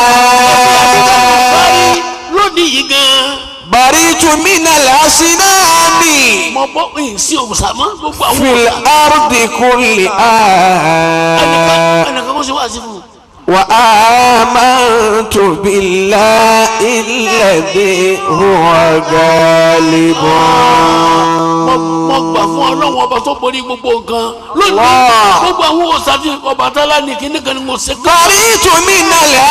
lónìí yìí gan. بريت من الأصنام mo bọ́ ìsí òwúsà mọ́ gbogbo àwọn. في الأرض كلها. ẹnìkan kó ṣe wá sí fún un. وآمنت بالله الذي هو غالب. mo gbà fún ọlọ́run ọba tó borí gbogbo nǹkan lónìí gbogbo àwọn òsàtì Ọbàtálá ní kíní kan ní mo ṣe. بريت من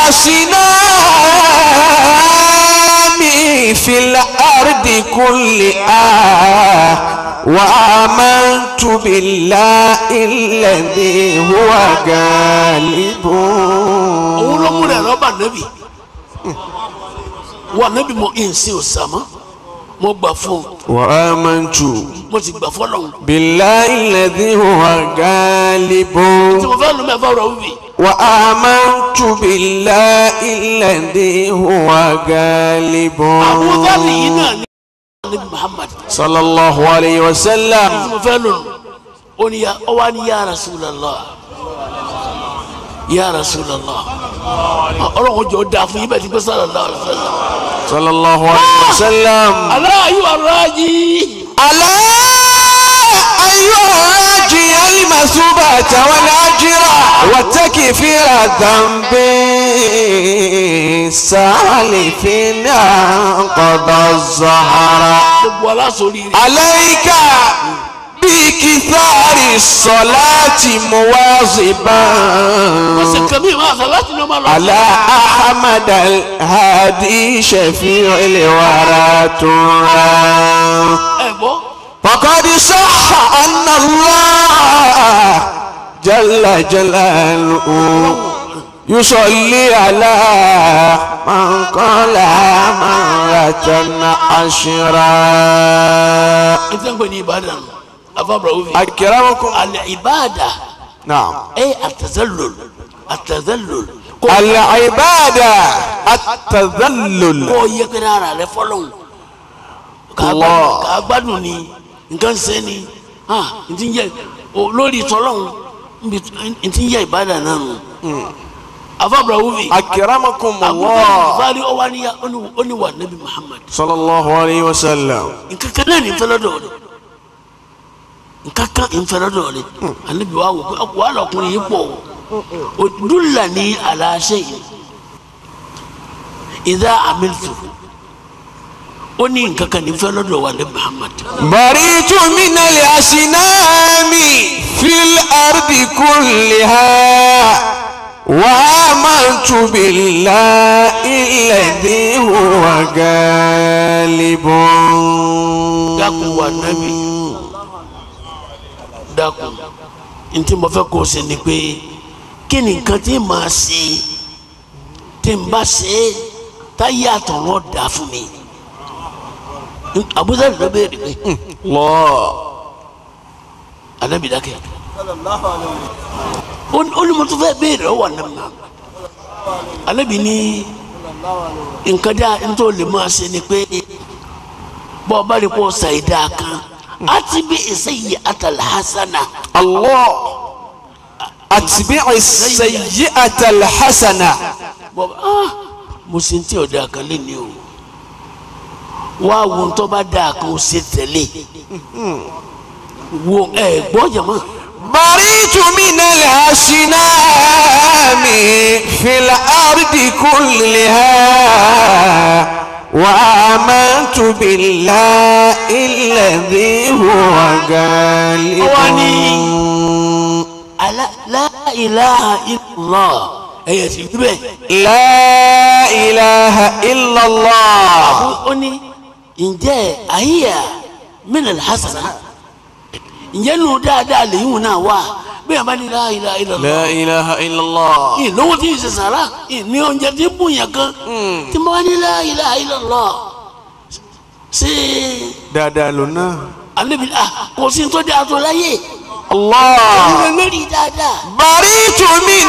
الأصنام في الأرض كلها. وآمنت بالله الذي هو غالب. òun ló múlẹ̀ rọ́bà nẹ́bì wà nẹ́bì mo ń ṣe òsàmọ́ mo gbà fún un. وآمنت mo ti gbà fọlọ́hún. بالله الذي هو غالب. tí mo fẹ́ lu mẹ́fà rọ̀ wí. وآمنت بالله الذي هو غالب. àbúrò yìí náà ní nabi Muhammad صلى الله عليه tí وسلم. mo fẹ́ lò ó ní ya ọ wá ní ya Rasulallah ya Rasulallah ọlọ́run jọ da fún yín bẹ́ẹ̀ ti gbé sallallahu alaihi wasallam. صلى الله عليه وسلم. ألا أيها الراجي ألا أيها الراجي المثوبة والأجر والتكفير الذنب سالف قضى الزهر. عليك بكثار الصلاة مواظبا على أحمد الهادي شفيع الورى ترى. فقد صح أن الله جل جلاله يصلي على من قال مرة عشرا. أكرمكم العبادة نعم. أي التذلل التذلل العبادة التذلل. kó yẹ kí ara rẹ fọlọ́hún kà gbádùn ni nǹkan ṣe ni n ti yẹ lórí tọ́lọ́hún n ti yẹ ìbádà náà nù. afábùrà wúvi. أكرمكم àbúrò الله ìfárí ọwọ́ ni ó ní wà nabi Muhammad. صلى الله عليه وسلم. nǹkan kan náà ní nfẹ́lẹ́ dọ̀ọ̀lẹ̀ nǹkan kan nfẹ́lẹ́ dọ̀ọ̀lẹ̀ anabi wa wò pé wàhálà ọkùnrin yìí pọ̀ o dúlà ní aláṣẹ yìí ìdá amiltu ó ní nǹkan kan ní nfẹ́lẹ́ dọ̀ wà nabi Muhammad. بريت من الأصنام في الأرض كلها. وآمنت بالله الذي هو غالب. dákun wà nábì dákun ntí mo fẹ́ kó o ṣe ni pé kí ni nǹkan tí màá ṣe tí n bá ṣe táyé àtọ̀rọ̀ dà fún mi. Abu Dharr ló béèrè pé Allah. Ànábì dákẹ́ ó ní mo tún fẹ́ béèrè ọwọ́ Ànábì náà. Ànábì ní nǹkan dá nítorí lè máa ṣe ni pé bọ́ ọba rí kó ṣàìdá kan àti bí sayyi'at al-hasana. Allah. atbi' as-sayyi'at al-hasana. bọ́ ah mo ṣe ń tí ọ̀dà kan lé ní o wá wo ń tọ́ bá dáa kan ó ṣe tẹ̀lé wo ẹ̀ gbọ́ jẹ̀mọ́. بريت من الأصنام في الأرض كلها وآمنت بالله الذي هو غالب. لا إله إلا الله. ẹ̀yẹ sì gbé bẹ́ẹ̀. لا إله إلا الله. ó ní ǹjẹ́ àyíyá min al-hasana ǹjẹ́ nù dáadáa lèyìn náà wà bí a bá ní la ilaha illallah. لا إله إلا الله. ìlówó tí ì ṣe sàrà ní oúnjẹ tí bùn yẹn kan tí mo bá ní la ilaha illallah ṣe. dáadáa ló náà. Ànábì ah kò sí tó dáa tó láyé. Allah. ìwé mẹ́rin dáadáa. بريت من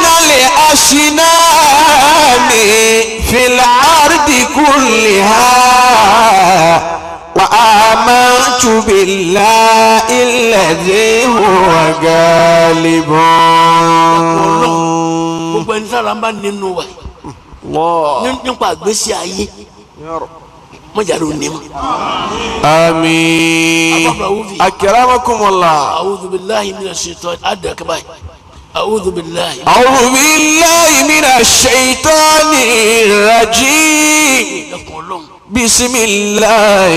الأصنام في الأرض كلها وآمنت بالله الذي هو غالب. gbogbo ẹni sára ń bá nínú wa nípa àgbésí ayé mọ̀jáde òní mọ̀. آمين. أكرمكم الله. أعوذ بالله من الشيطان أدرك باي أعوذ بالله أعوذ بالله من الشيطان الرجيم. بسم الله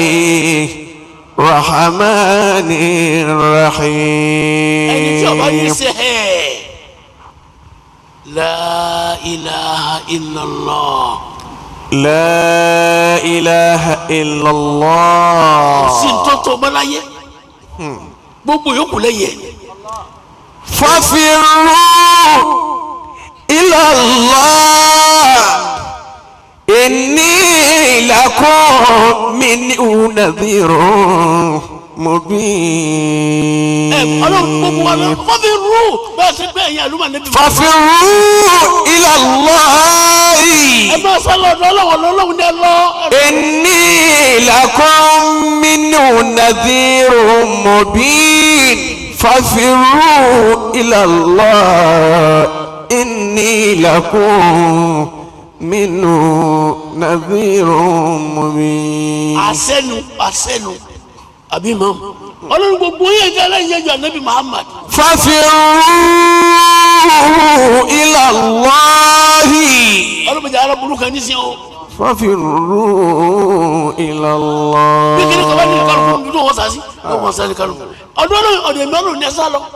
الرحمن الرحيم. لا إله إلا الله. لا إله إلا الله. سنتو بلاي بوبو يوكو ليه. ففروا إلى الله إني لكم منه نذير مبين. ففروا إلى الله إني لكم منه نذير مبين. ففروا إلى الله إني لكم منه نذير مبين. àṣẹnu àṣẹnu àbí mọ Ọlọ́run gbogbo yẹn jẹ lẹ́yìn ẹjọ́ Ànábì Muhammad. ففروا إلى الله. Ọlọ́run jẹ arábùrú kan ní sí o. ففروا إلى الله. bí kìnnìkan bá ní kálukú ní tó wọ́n sá sí wọ́n sá ní kálukú ọdún ọdún ìmọ̀ràn ní ẹ̀sán lọ.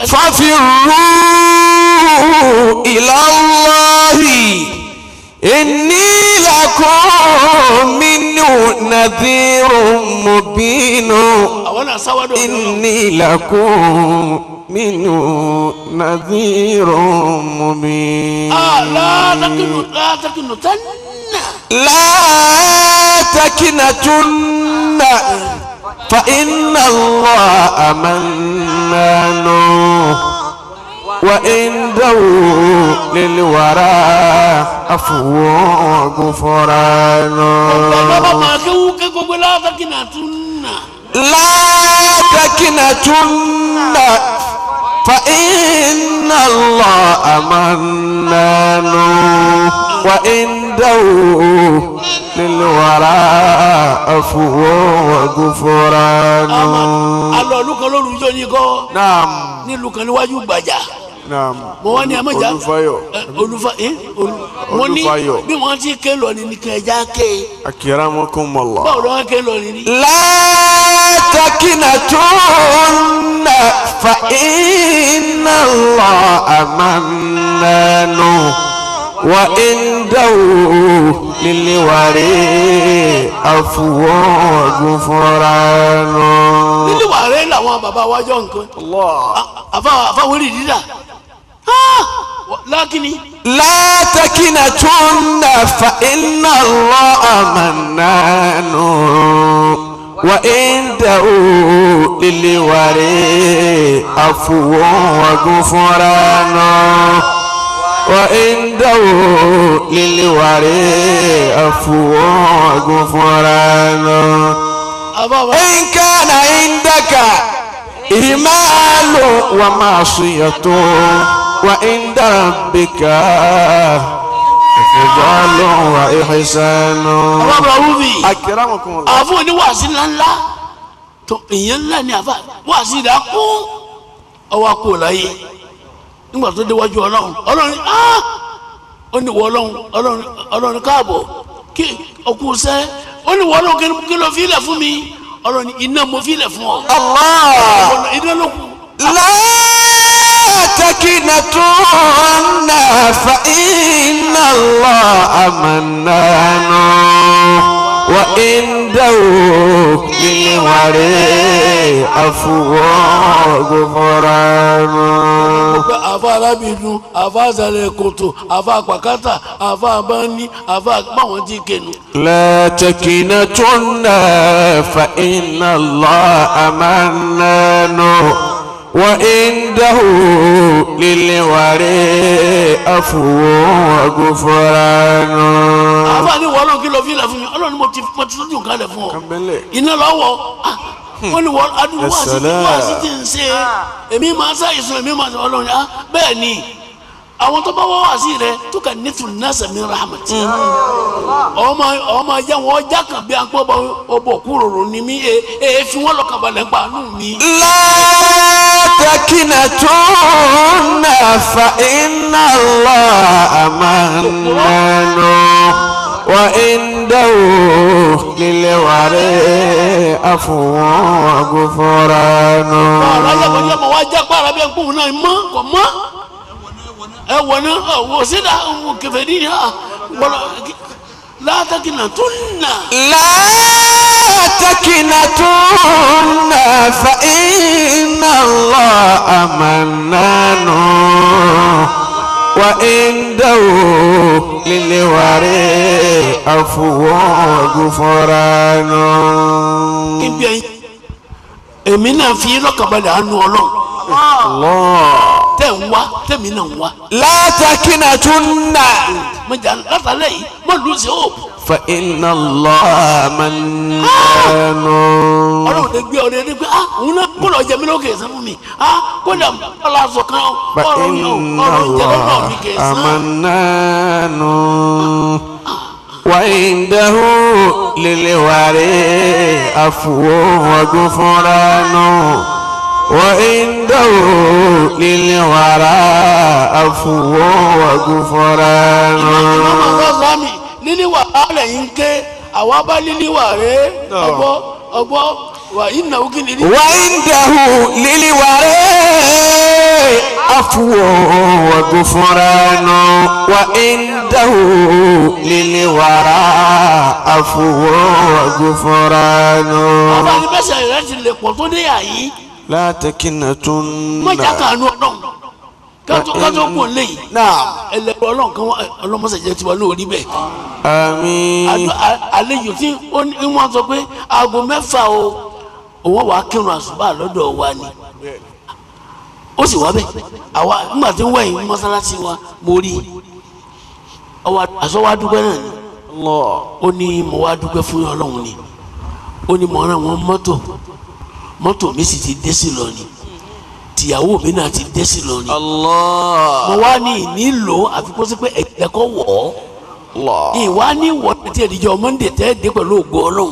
ففروا إلى الله إني لكم منه نذير مبين. إني لكم منه نذير مبين. لا تكنوا لا تكنتن لا تكنتن فإن الله منان وعنده للورى عفو وغفران. لا تكنتن فإن الله منان وعنده للورى عفو وغفران. alọ olùkọ́ lóru jọ ní kọ́. naam. nílùú kan níwájú Gbàjà. naam. mo wá ní amájà Olúfayọ̀. olùfà ẹ mo ní bí wọ́n ti ké lọ ní nìkan ẹja ké. akramakumullah. báwo ló wá ké lọ ní. la takinatun fa inna Allaha mannan منان وعنده للورى عفو وغفران. للورى làwọn bàbá wa jọ nǹkan. àfa àfa wẹ́rì dídà lákìní. لا تكنتن فإن الله منان وعنده للورى عفو وغفران وعنده للورى عفو وغفران. إن كان عندك إهمال ومعصية وعند ربك إفضال وإحسان. أكرمكم الله. àfọ ni wàásì ńláńlá tó ìyẹn ńlá ni àfọ wàásì rẹ̀ kú ọwọ́ kú láyé nígbà tó déwájú ọlọ́run ọlọ́run ah ó ní wọ ọlọ́run ọlọ́run ọlọ́run káàbọ̀ kí ọkú sẹ́ ó ní wọ ọlọ́run kí ló fi ilẹ̀ fún mi ọlọ́run iná mo fi ilẹ̀ fún ọ. Allah. iná ló kù. تكنتن فإن الله منان وعنده للورى عفو وغفران. àfa arábìnrin àfa àzàlẹ̀ kòtò àfa àpàkátà àfa àbáni àfa àgbàwọ̀n ti kẹnu. لا تكنتن فإن الله منان وعنده للورى عفو وغفران. àfa ni wọ́n lọ́n kí lọ́ọ́ fi ilẹ̀ fún mi ọlọ́run mo ti mo ti tún jù kálẹ̀ fún ọ iná lọ́wọ́ wọ́n ní wọ́n adúlọ́ wá sí wá sí ti ń ṣe èmi máa ṣàìsàn èmi máa ṣe ọlọ́run ah bẹ́ẹ̀ ni àwọn tó bá wá wá sí rẹ tó kà ní tún náà sẹ̀mí rahmat ọmọ ọmọ ajá wọn ọjà kan bí agbọ́ ọbọ̀ kúròrò ni mí ẹ fi wọ́n lọ́kàn balẹ̀ pa nù mí. لا تكنتن فإن الله منان وعنده للورى عفو وغفران. ọ̀rọ̀ yàgbọ́n yàgbọ́n wá já pààrọ̀ bí ẹ̀kú náà mọ́ kò mọ́ ẹ wọ̀ ní wò sídà kẹfẹ́ ní ha gbọ́dọ̀ látàkìnà tó nà. لا تكنتن فإن الله منان وعنده للورى عفو وغفران. ibi ẹyin èmi náà fi lọ́kànbalẹ̀ àánú ọlọ́run. Allah. tẹ̀ ń wá tẹ̀mí náà ń wá. لا تكنتن mọ̀jà látàlẹ́ yìí mọ̀ lùsì hope. فإن الله منان. ọlọ́run tẹ gbé ọdẹ ní pé ah òun náà kó lọ jẹ mí lókè sán fún mi ah kó dà ọlọ́ aṣọ kan ọrọ̀ mi ọrọ̀ jẹ lọ́dọ̀ mi kè sán. منان وعنده للورى عفو وغفران وعنده للورى عفو وغفران. lílí wà lálẹ́ yìí ń ké àwa bá lílí wà rẹ̀ ọgbọ́ ọgbọ́ wà iná ògì lílí. وعنده للورى عفو وغفران وعنده للورى عفو وغفران. àbá ní bẹ́sẹ̀ rẹ̀ ti lè pọ̀ tó dé àyí. لا تكنتن. mọ̀jà kànú ọlọ́run kátó kátó kò léyìí. ẹlẹ́rọ ọlọ́run kan ọlọ́mọṣẹ́jẹ́ tiwa lórí bẹ́ẹ̀. àmín. àlejò tí wọ́n sọ pé aago mẹ́fà o òun wàá kírun àsùbá lọ́dọ̀ wa ni ó sì wá bẹ́ẹ̀ àwa nígbà tí ń wẹ̀yìn mọ́sálásí wa mo rí aṣọ wa dúpẹ́ náà ni ó ní mo wá dúpẹ́ fún ọlọ́run ni ó ní mo rán wọn mọ́tò mọ́tò mi sì ti dé sí lọ ni tìyàwó mi náà ti dé sí lọ ni mo wá ní ìnílò àfikún sí pé ẹ̀jẹ̀ kọ́ wọ̀ ọ́ ìwà ní ìwọ tí ẹ̀dìjọ́ mọ́ndé tẹ́ dé pẹ̀lú ògo ọlọ́run.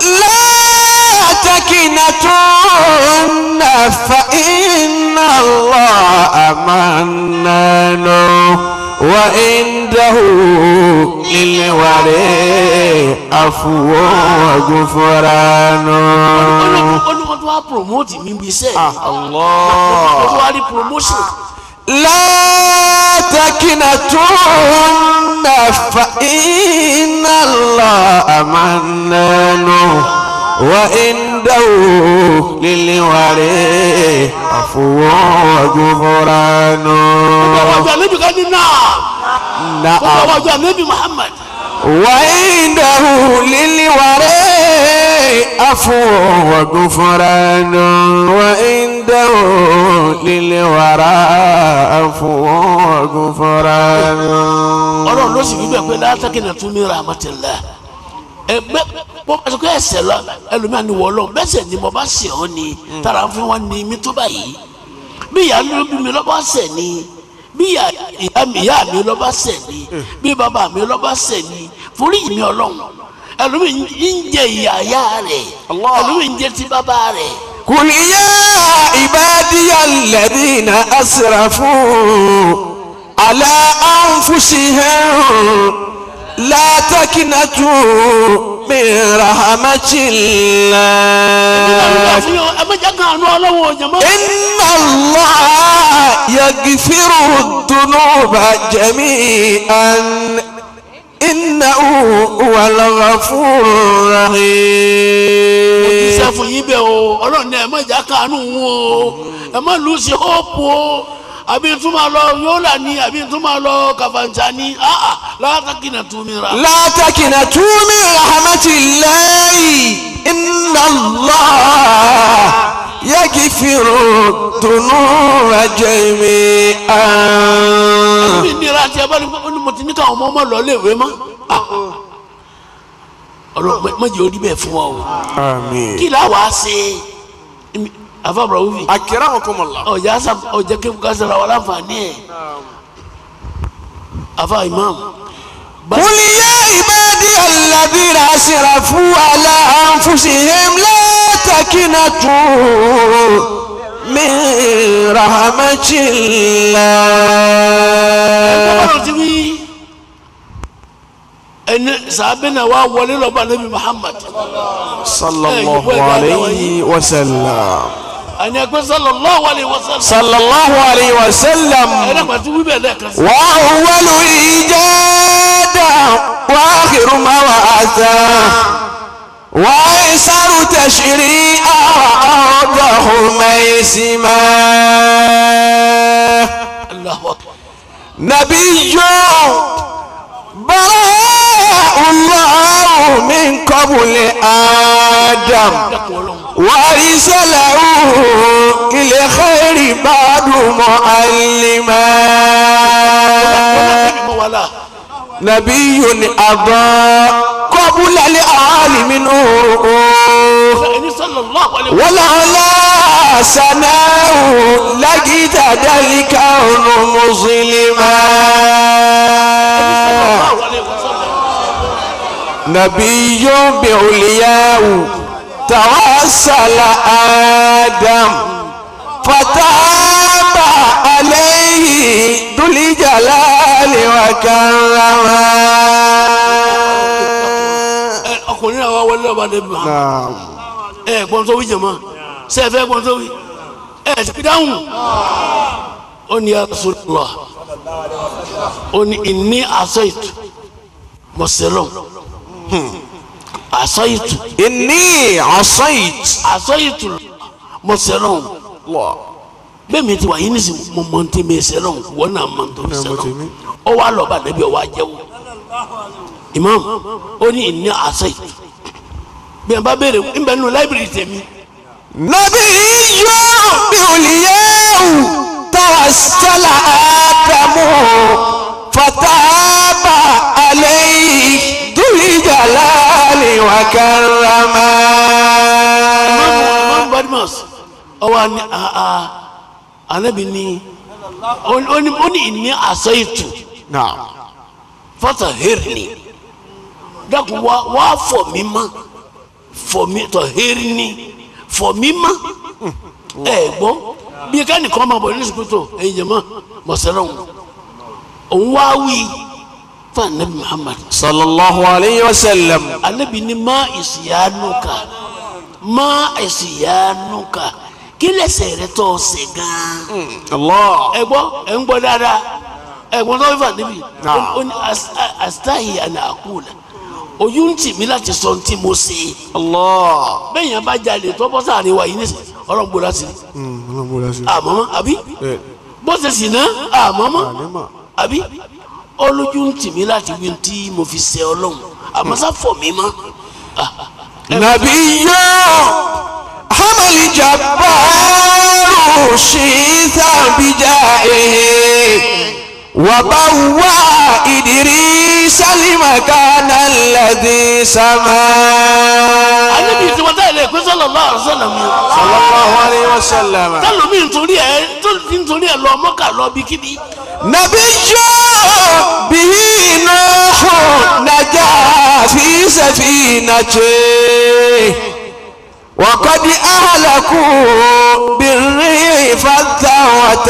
تكنتن فإن الله منان وعنده للورى عفو وغفران. olùkọ́ tó wá promote mi bí sẹ́ẹ̀. Allah. tó wá rí promotion. لا تكنتن فإن الله منان وعنده للورى عفو وغفران. نعم. وعنده للورى عفو وغفران وعنده للورى عفو وغفران. ọlọ́run ló sì fi bẹ́ẹ̀ pé látàkìnà tún mi rahmatillah ẹgbẹ́ bó bá sọ pé ẹsẹ̀ lọ ẹlòmíà ni wọ́ lọ bẹ́sẹ̀ ni mo bá ṣẹ̀ ọ́ ni tára fún wa ni mi tó báyìí bí ìyá ló bí mi lọ́ bá ṣẹ̀ ni bí ìyá mi lọ́ bá ṣẹ̀ ni bí bàbá mi lọ́ bá ṣẹ̀ ni forí mi ọlọ́run ẹlòmíì ń jẹ ìyá ìyá rẹ̀ ẹlòmíì ń jẹ ti bàbá rẹ̀. قل يا عبادي الذين أسرفوا على أنفسهم لا تقنطوا من رحمة الله إن الله يغفر الذنوب جميعا إنه هو الغفور الرحيم. òjíṣẹ́ fún yín bẹ́ẹ̀ o ọlọ́run ní ẹ má jà kánú wọn o ẹ má lù sí hóòpù o àbí tún máa lọ yọ́là ni àbí tún máa lọ kàfàǹjà ni la taqnatu min rahmatillah. لا تقنطوا من رحمة الله إن الله يغفر الذنوب جميعا. àbí nira tí a bá ní mo ti ní káwọn ọmọ ọmọ lọ léèwé mọ́ ọlọ́run má jẹ́ orí bẹ́ẹ̀ fún wa o. آمين. kí la wàá ṣe afábọ̀rọ̀ wúfi. أكرمكم الله. ọjà sá ọjà kí n ká sara wà láǹfààní ẹ̀ afa imam. قل يا عبادي الذين أسرفوا على أنفسهم لا تقنطوا من رحمة الله. ọlọ́run ti wí ẹni sàbẹ̀ náà wà wọlé lọ́ba nabi Muhammad. صلى الله عليه وسلم. ẹni ẹgbẹ́ sallallahu alaihi wasallam. صلى الله عليه وسلم. ẹni ẹgbẹ́ tí wíbẹ̀ lẹ́ẹ̀kan sí. وأول إيجاد وآخر موعظة وأيسر تشريعا وأوضح ميسما. Allahu akbar. نبي براء الله من قبل آدم وأرسله إلى خير بعد معلما. نبي أضاء قبل العالم نوره ولولا سناه لقيت ذلك مظلما. نبي بعلياه توسل آدم فتاب عليه ذو الجلال وكرما. ọkùnrin náà wà wọlé ọba nabi Muhammad. نعم. ẹ gbọ́n tó wí jẹ̀mọ́ ṣe é fẹ́ gbọ́n tó wí ẹ ṣe dáhùn. ó ní ya Rasulullah ó ní inni asaitu mọ̀sẹ̀lọ́n asaitu إني عصيت asaitu mọ̀sẹ̀lọ́n bẹ́ẹ̀ mi ti wà yín nísìnyí mo mọ̀ ní tèmi sẹ́lọ́n wọ́n náà mọ̀ ní tèmi sẹ́lọ́n ó wà lọ́ba nàbí ó wà jẹ́wọ́ imam ó ní inni asaitu bí ẹ bá béèrè ń bẹ nínú láìbírì tèmi. نبي بعلياه توسل آدم فتاب عليه ذو الجلال وكرما. imam badmus ọwọ ani aa anabi ni ó ní inni asaitu نعم. fatahirni dákun wá wá fọ̀ mí mọ́ fọ̀ mí tahirni fọ̀ mí mọ́ ẹ gbọ́ bí kẹ́nìkan máa bọ̀ ní sùkútù ẹ̀yin jẹ̀mọ́ mọ̀sálọ́hún òun wá wí fún anabi Muhammad صلى الله عليه وسلم. anabi ni má ìsìyánuka má ìsìyánuka kí lẹ́ṣẹ̀ rẹ tó ṣẹ̀ gan. Allah. ẹ gbọ́ ẹ ń gbọ́ dáadáa ẹ gbọ́ tó fà níbi ó ní astahi an aqula ojú ń tì mí láti sọ tí mo ṣe. Allah. bẹ́ẹ̀ yẹn bá jalè tó bọ́ sáà ní wa yìí nísìnyí ọlọ́run gbọ́dọ̀ sí i. ọlọ́run bó lásìkò. àmọ́ mọ́ àbí bó ṣe sì ná àmọ́ mọ́ àbí olójú ń tì mí láti wí tí mo fi ṣe ọlọ́run àmọ́ sá fọ̀ mí mọ́. نبي حمل جبار شيثا بجائه وبوى إدريس المكان الذي سما. النبي صلى الله عليه وسلم صلى الله عليه وسلم. tẹ́lẹ̀ mi nítorí ẹ̀ nítorí ẹ̀ lọ Mọ́kà lọ bí kíbi. نبي به نوح نجا في سفينته وقد أهلكوا بالريح فالتوت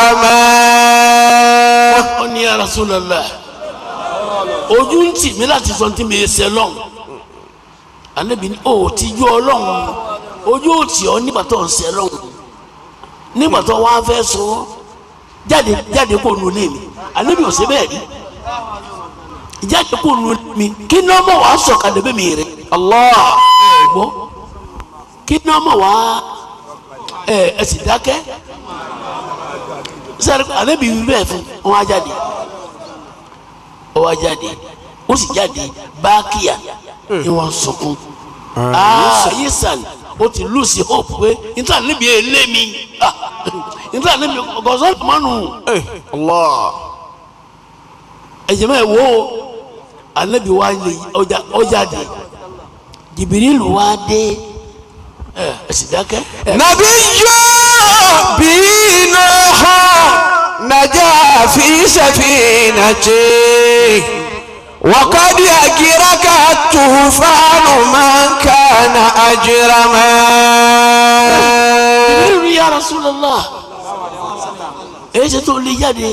أمان. ó ní ya Rasulullah ojú ń tì mí láti sọ tí mi ṣe lọ́hùn. Ànábì ní o ti yọ Ọlọ́run ojú ò tì ọ́ nígbà tó ń ṣe lọ́hùn nígbà tó wá fẹ́ sọ jáde jáde kó nu lé mi. Ànábì ò ṣe bẹ́ẹ̀ rí jáde kó nu mi kí ní ọmọ wàá sọ̀kalẹ̀ bẹ́ẹ̀ mi rẹ̀. Allah. gbọ́ kí ní ọmọ wàá ẹ ẹ sì dákẹ́ sẹ́ni Ànábì wí bẹ́ẹ̀ fún wọn á jáde wọn á jáde ó sì jáde bákíyà ni wọn sọkún aa yisan o ti lose hope pé níta níbi èlé mi níta níbi gọ̀ọ́sọ́ ìmọ̀nù Allah. ẹ̀jẹ̀ mẹ́ẹ̀ wo Ànábì wa lè ọjàde Jìbìrìlù wa dé ẹ̀ ẹ̀ sì dákẹ́. نبي به نوح نجا في سفينته وقد أجرك الطوفان من كان أجرما. Jìbìrìlù ya Rasulullah ẹ̀ṣẹ̀ tó lè jáde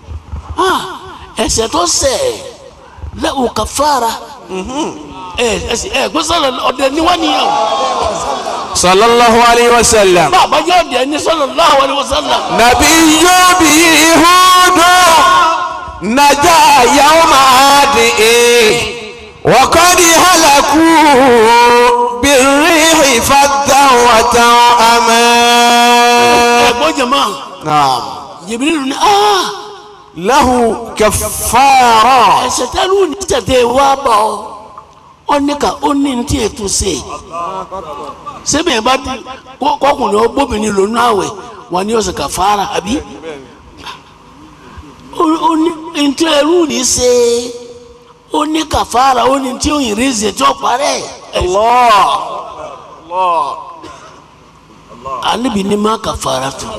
ẹ̀ṣẹ̀ tó ṣẹ̀ lẹ́wọ̀ kàfàrà ẹ̀ ẹ̀ṣẹ̀ ẹ̀ gbọ́sọ̀rọ̀ ọ̀dẹ̀ níwáníyàn. صلى الله عليه وسلم. bàbá yóò dé ní sallallahu alaihi wasallam. نبي به هود نجا يوم عاد وقد هلكوا بالريح فالذوة أمان. ẹ̀gbọ́n jẹ̀mọ́ نعم. Jìbìrìlù ní aa له كفارة. ẹ̀ṣẹ̀ tẹ́lú ní tẹ̀tẹ̀ wá bọ̀ ọ́ ọ ní ká ó ní ní tí ètò ṣe sẹ́mi ẹ̀ bá di kọkùnrin ọgbọ́bìnrin lónú àwẹ̀ wọn ni ọ̀sẹ̀ kàfàrà àbí ó ní ntí ẹrú ní ṣe ó ní kàfàrà ó ní tí òyìn rí ṣe tí ó parẹ́. الله. الله. Ànábì ní má kàfàrà tó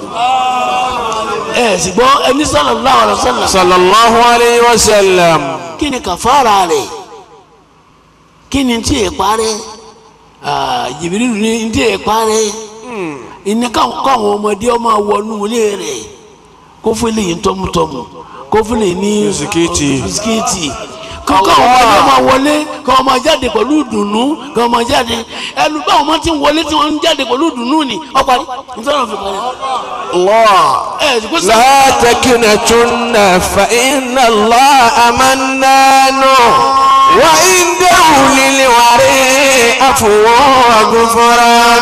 ẹ sì gbọ́ ẹni sallallahu alaihi wasallam. صلى الله عليه وسلم. kí ni kàfàrà rẹ̀ kí ni tí ì parẹ́ Jìbìrìlù ní tí ì parẹ́ ìní káwọn ọmọdé ọmọ wọnú ilé rẹ̀ kó fún lè yín tọ́mùtọ́mù kó fún lè ní bisikíìtì bisikíìtì káwọn ọmọdé ọmọ wọlé káwọn ọmọ jáde pẹ̀lú ìdùnnú káwọn ọmọ jáde ẹnu báwọn ọmọ ti ń wọlé tí wọ́n ń jáde pẹ̀lú ìdùnnú ni ọ̀parí nítorí wọn fi parí. الله. ẹ ẹ kó sọ. لا تكنتن فإن الله منان وعنده للوري عفو وغفران.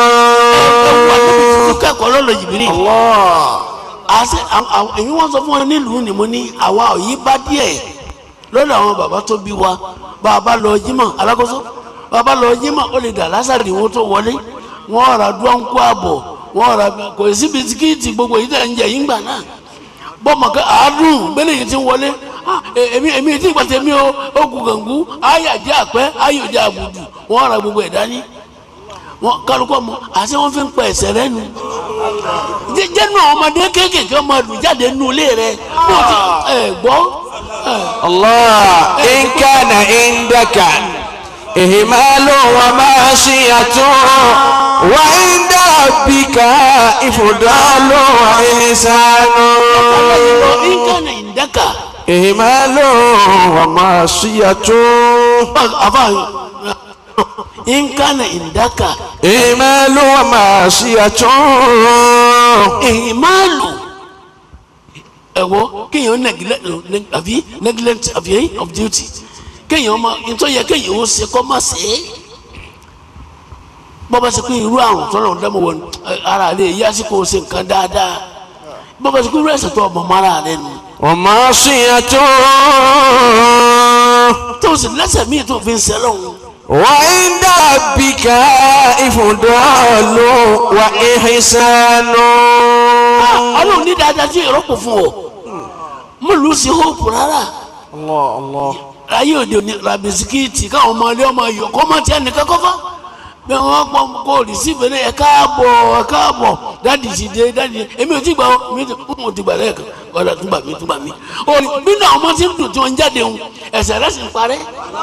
kẹ́kọ̀ọ́ lọ́lọ́ Jìbìrìlù. الله. àṣẹ èyí wọ́n sọ fún wọn nílùú ni mo ní àwa òyì bá díẹ̀ lọ́dọ̀ àwọn bàbá tó bí wa bàbá lọ jímọ̀ alákòóso bàbá lọ jímọ̀ ó lè dà lásàrì wọn tó wọlé wọn ra dúnkù àbọ̀ wọn ra kò sí bisikíìtì gbogbo yìí tẹ̀ ń jẹ yín gbà náà bọ́mọ̀ kẹ́ àádùn bẹ́lẹ̀ yìí ti ń wọlé èmi èmi tí ìgbà tẹ̀mí o ogun gàngú ayàjẹ́ àpẹ́ ayòjẹ́ àbùdù wọn ra gbogbo ẹ̀ dání wọn kálukọ mọ àti wọn fi ń pa ẹsẹ̀ rẹ̀ nù jẹjẹ nù ọmọdé kéékèèké ọmọ àlùjáde nù ilé rẹ̀ wọn ti ẹ gbọ́. الله. إن كان عندك إهمال وماشية وعند ربك إفضال وإحسان. إن كان عندك إهمال وماشية. nkánà ìdáka. ìmàlú wa máa ṣí àtún. ìmàlú ẹ̀wọ́ kéèyàn neglect àbí neglect àbí of duty kéèyàn ma nítorí yẹ kéèyàn ó ṣe kọ́ má ṣe é bọ́bá ṣe pé irú àrùn tọ́lọ̀ ń dámọ̀ wọn ara rẹ̀ yí àsìkò ṣe nǹkan dáadáa bọ́bá ṣe pé irú ẹ̀sẹ̀ tó ọmọ mara rẹ̀ nù. wa máa ṣí àtún. tó o sì lẹ́sẹ̀ míì tó fi ń sẹ́lọ̀ ń. wa inda rabbika ifdalu wa ihsanu. ọlọ́run ní dáadáa tí ìrọ́pò fún ọ mo lù ú sí hope rárá. Allah Allah. ayé òde òní ra bisikíìtì káwọn ọmọ ilé ọmọ ayọ̀ kọ́ máa ti ẹnìkan kọ́kọ́ bí wọ́n pọ̀ kó rìsíìfì ní ẹ̀ káàbọ̀ ẹ̀ káàbọ̀ dáàdì sì dé dáàdì èmi ò ti gbà ọ́ mi ò ti gbà lẹ́ẹ̀kan ọ̀dà túbà mí túbà mí. òní nínú àwọn ọmọ tí ń dùn tí wọ́n ń jáde ń ẹsẹ̀ rẹ̀ sì ń parẹ́.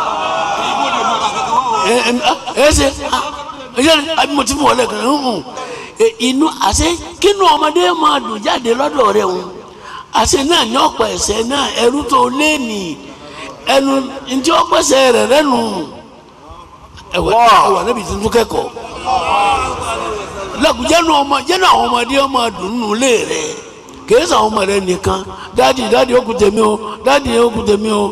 ẹ ẹ ṣe ẹ mo ti fún ọ lẹ́ẹ̀kan inú àṣẹ kínú ọmọdé máa dùn jáde lọ́dọ̀ rẹ̀ ń àṣẹ náà ní ọ̀pọ̀ ẹ̀ṣẹ̀ náà ẹrú tó lé nì ẹnu ntí ọ̀pẹ̀ṣẹ̀ rẹ̀ rẹ́nu ẹ̀wẹ̀ ẹ̀wẹ̀ níbi tuntun kẹ́kọ̀ọ́ lẹ́kùn jẹ́nu ọmọ jẹ́nu àwọn ọmọdé ọmọ dùnú lé rẹ̀ kìí sàn ọmọ rẹ̀ nìkan dáàdì dáàdì ó kù tèmi o dáàdì ó kù tèmi o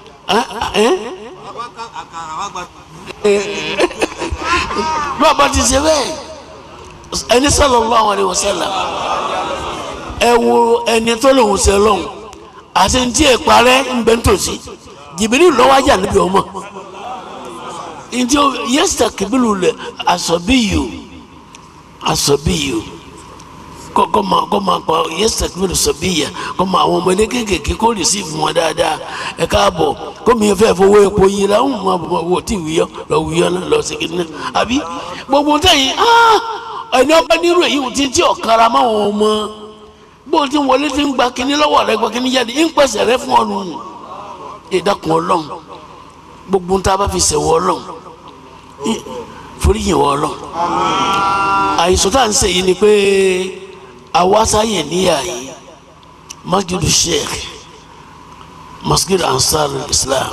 bí a bá ti ṣe bẹ́ẹ̀ ẹni sallallahu alaihi wasallam ẹ wo ẹni tó lòun ṣe lọ́hùn àti ntí ẹ̀ parẹ́ ń bẹ nítòsí jìbìrì lọ́wọ́ ajá níbi ọmọ ntí yẹ́sítà kìbìlù lẹ̀ asọ̀bíyù asọ̀bíyù kọ́ máa kọ́ máa pa yẹ́sítà kìbìlù sọ̀bíyà kọ́ máa àwọn ọmọdé kéékèèké kó rìsíìfù wọn dáadáa ẹ káàbọ̀ kó mi fẹ́ fowó epo yìí la ń mọ owó tí wíyọ lọ wíyọ náà lọ sí kìnnìkan àbí gbogbo tẹ̀yìn ẹni ọba nírú èyí ti tí ọ̀kara máwọn ọmọ bó ti wọlé ti ń gba kínní lọ́wọ́ rẹ gba kínní jáde ń pèsè rẹ fún ọ̀nù ìdákun ọlọ́run gbogbo tá a bá fi ṣẹ̀wọ̀ ọlọ́run foríyìn wọ ọlọ́run àìsàn tá à ń ṣe yìí ni pé àwa sáyè níyà yìí masjidu sheikh masjid ansar islam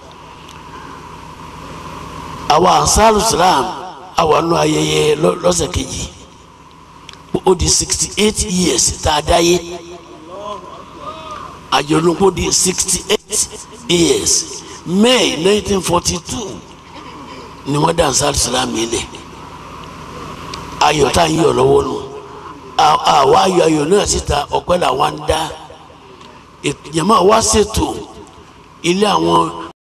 àwa ansar islam àwa nù ayẹyẹ lọ́sẹ̀ kejì ó di sixty eight years tá a dáyé àjọ̀dún di sixty eight years May nineteen forty two ni wọ́n dá Ansar Islam ilẹ̀ ayọ̀ tá a ń yọ̀ lọ́wọ́ nù àwa ayọ̀ ayọ̀ náà síta ọ̀pẹ́ làwọn ń dá jàmáà wá ṣètò ilé àwọn